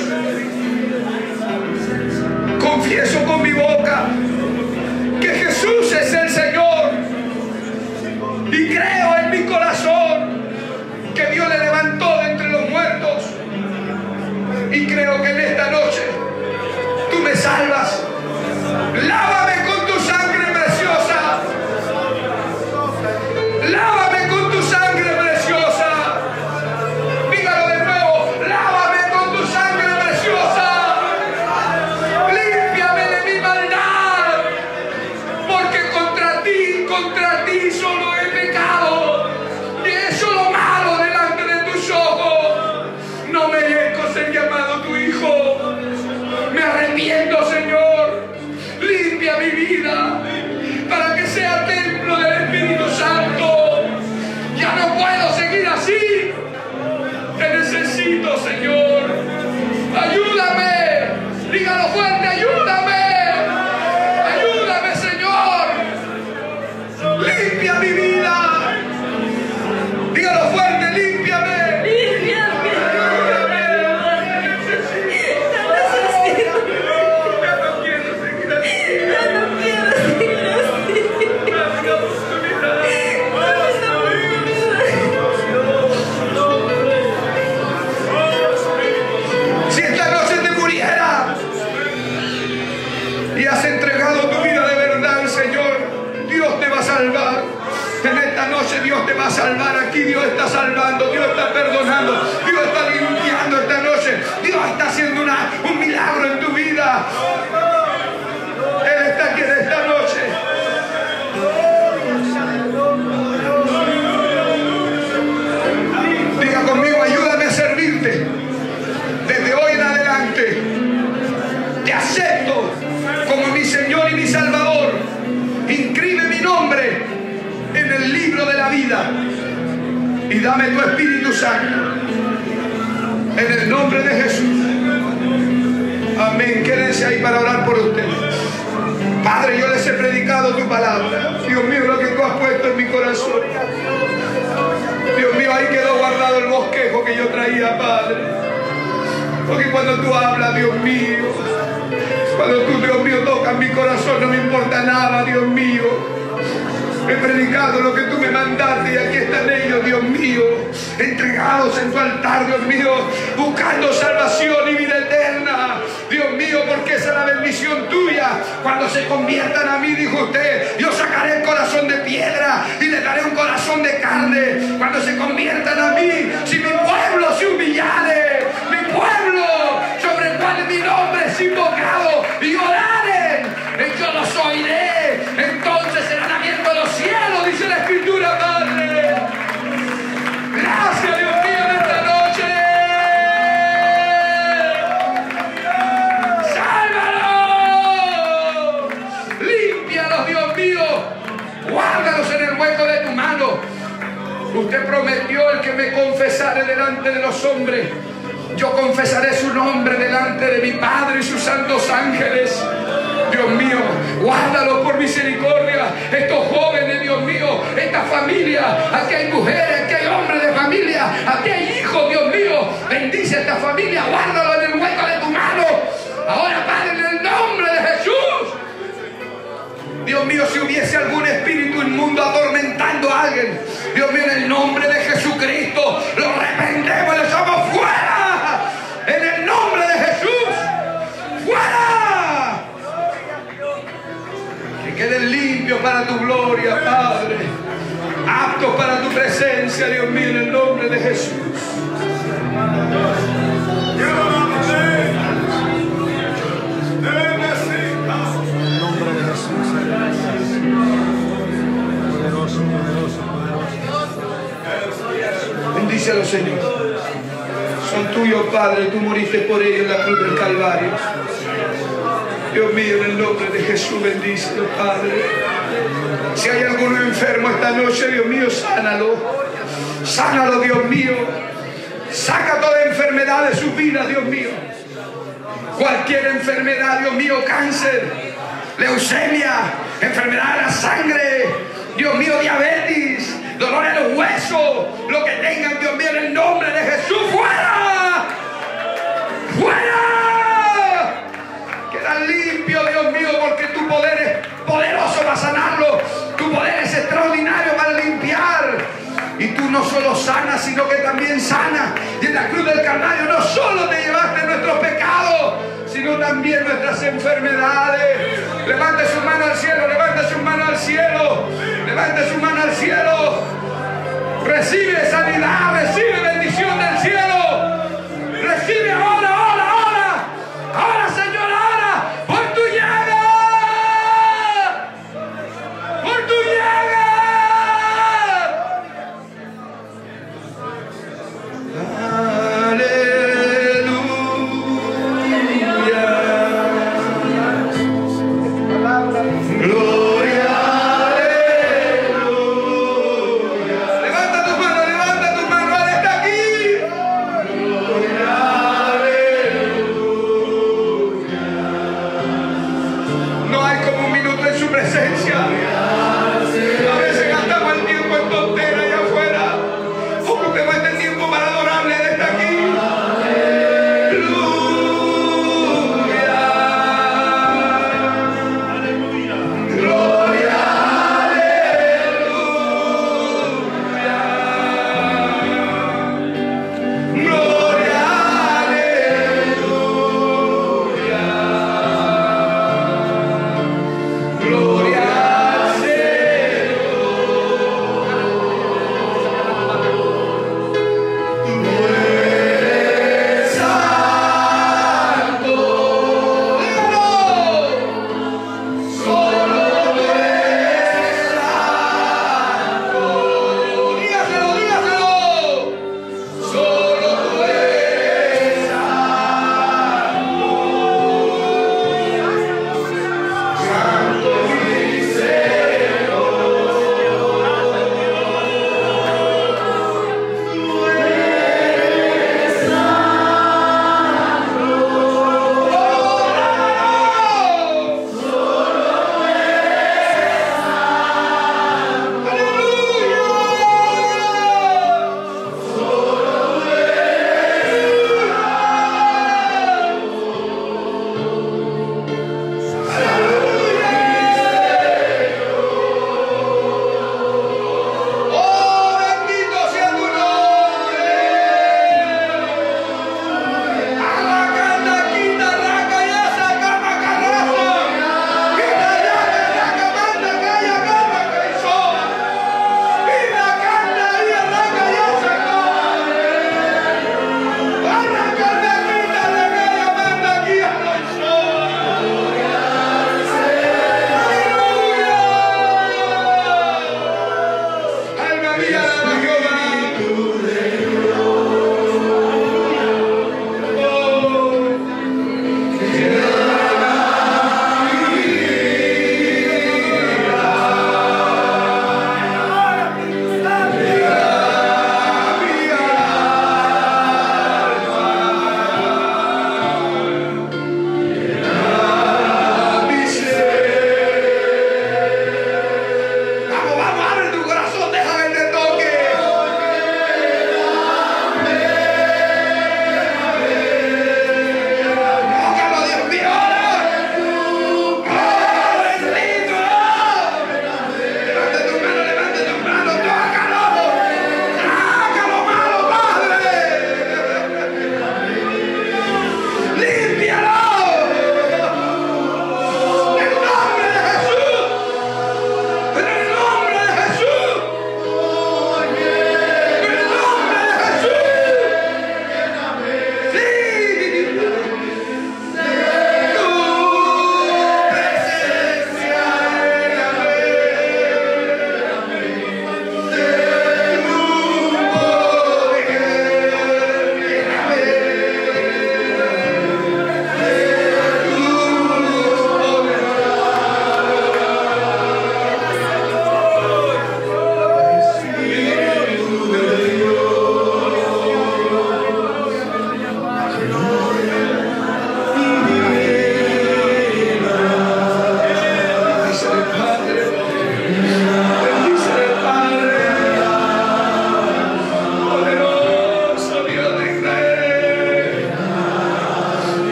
Confieso con mi boca que Jesús es el Señor y creo en mi corazón que Dios le levantó de entre los muertos, y creo que en esta noche tú me salvas. Lávame con tu sangre preciosa. Lávame con tu sangre preciosa. Dígalo de nuevo. Lávame con tu sangre preciosa. Contra ti solo he pecado y he hecho lo malo delante de tus ojos. No merezco ser llamado tu hijo. Me arrepiento, Señor. Limpia mi vida para que sea templo del Espíritu Santo. Ya no puedo seguir así. Te necesito, Señor. Ayúdame. Dígalo fuerte, ayúdame. Limpia mi vida. Dígalo fuerte, límpiame. Límpiame. Ya no quiero seguir así. Ya no quiero seguir va a salvar aquí. Dios está salvando, Dios está perdonando, Dios está limpiando esta noche. Dios está haciendo un milagro en tu vida. Él está aquí en esta noche. Diga conmigo, ayúdame a servirte. Desde hoy en adelante te acepto como mi Señor y mi Salvador. Inscribe mi nombre en el libro de la vida y dame tu Espíritu Santo en el nombre de Jesús. Amén. Quédense ahí para orar por ustedes. Padre, yo les he predicado tu palabra. Dios mío, lo que tú has puesto en mi corazón. Dios mío, ahí quedó guardado el bosquejo que yo traía, Padre. Porque cuando tú hablas, Dios mío, cuando tú, Dios mío, tocas mi corazón, no me importa nada, Dios mío. He predicado lo que tú me mandaste y aquí están ellos, Dios mío, entregados en tu altar, Dios mío, buscando salvación y vida eterna. Dios mío, porque esa es la bendición tuya. Cuando se conviertan a mí, dijo usted, yo sacaré el corazón de piedra y le daré un corazón de carne. Cuando se conviertan a mí, si mi pueblo se humillare, mi pueblo sobre el cual mi nombre es invocado, y oraren, yo los oiré, entonces serán abiertos los cielos, dice la Escritura, Padre. Gracias, Dios mío, en esta noche. ¡Sálvalos! Límpialos, Dios mío. Guárdalos en el hueco de tu mano. Usted prometió: el que me confesare delante de los hombres, yo confesaré su nombre delante de mi Padre y sus santos ángeles. Dios mío, guárdalos por misericordia. Estos jóvenes, Dios mío, esta familia, aquí hay mujeres, aquí hay hombres de familia, aquí hay hijos, Dios mío. Bendice a esta familia, guárdalo en el hueco de tu mano. Ahora, Padre, en el nombre de Jesús. Dios mío, si hubiese algún espíritu inmundo atormentando a alguien, Dios mío, en el nombre de Jesucristo, lo reprendemos y le echamos fuera. En el nombre de Jesús, fuera. Que queden limpios para tu gloria, Padre. Aptos para tu presencia, Dios mío, en el nombre de Jesús. Bendícelo, Señor. Son tuyos, Padre. Tú moriste por ellos en la cruz del Calvario. Dios mío, en el nombre de Jesús, bendícelo, Padre. Si hay alguno enfermo esta noche, Dios mío, sánalo. Sánalo, Dios mío. Saca toda enfermedad de su vida, Dios mío. Cualquier enfermedad, Dios mío, cáncer, leucemia, enfermedad de la sangre, Dios mío, diabetes, dolor en los huesos, lo que tengan, Dios mío, en el nombre de Jesús, ¡fuera! ¡Fuera! Quedan limpios, Dios mío, porque tu poder es poderoso para sanarlo. Tu poder es extraordinario para limpiar. Y tú no solo sanas, sino que también sanas. Y en la cruz del Calvario no solo te llevaste nuestros pecados, sino también nuestras enfermedades. Levante su mano al cielo, levante su mano al cielo, levante su mano al cielo. Recibe sanidad, recibe bendición del cielo. Recibe ahora, ahora, ahora. Ahora, Señor, ahora. Por tu llaga. Por tu llaga. Levanta tu mano, Él está aquí.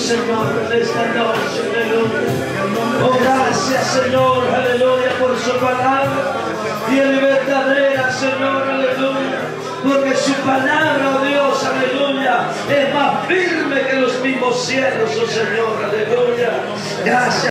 Señor, en esta noche, aleluya. Oh, gracias, Señor, aleluya, por su palabra. Y es verdadera, Señor, aleluya. Porque su palabra, oh Dios, aleluya, es más firme que los mismos cielos, oh Señor, aleluya. Gracias.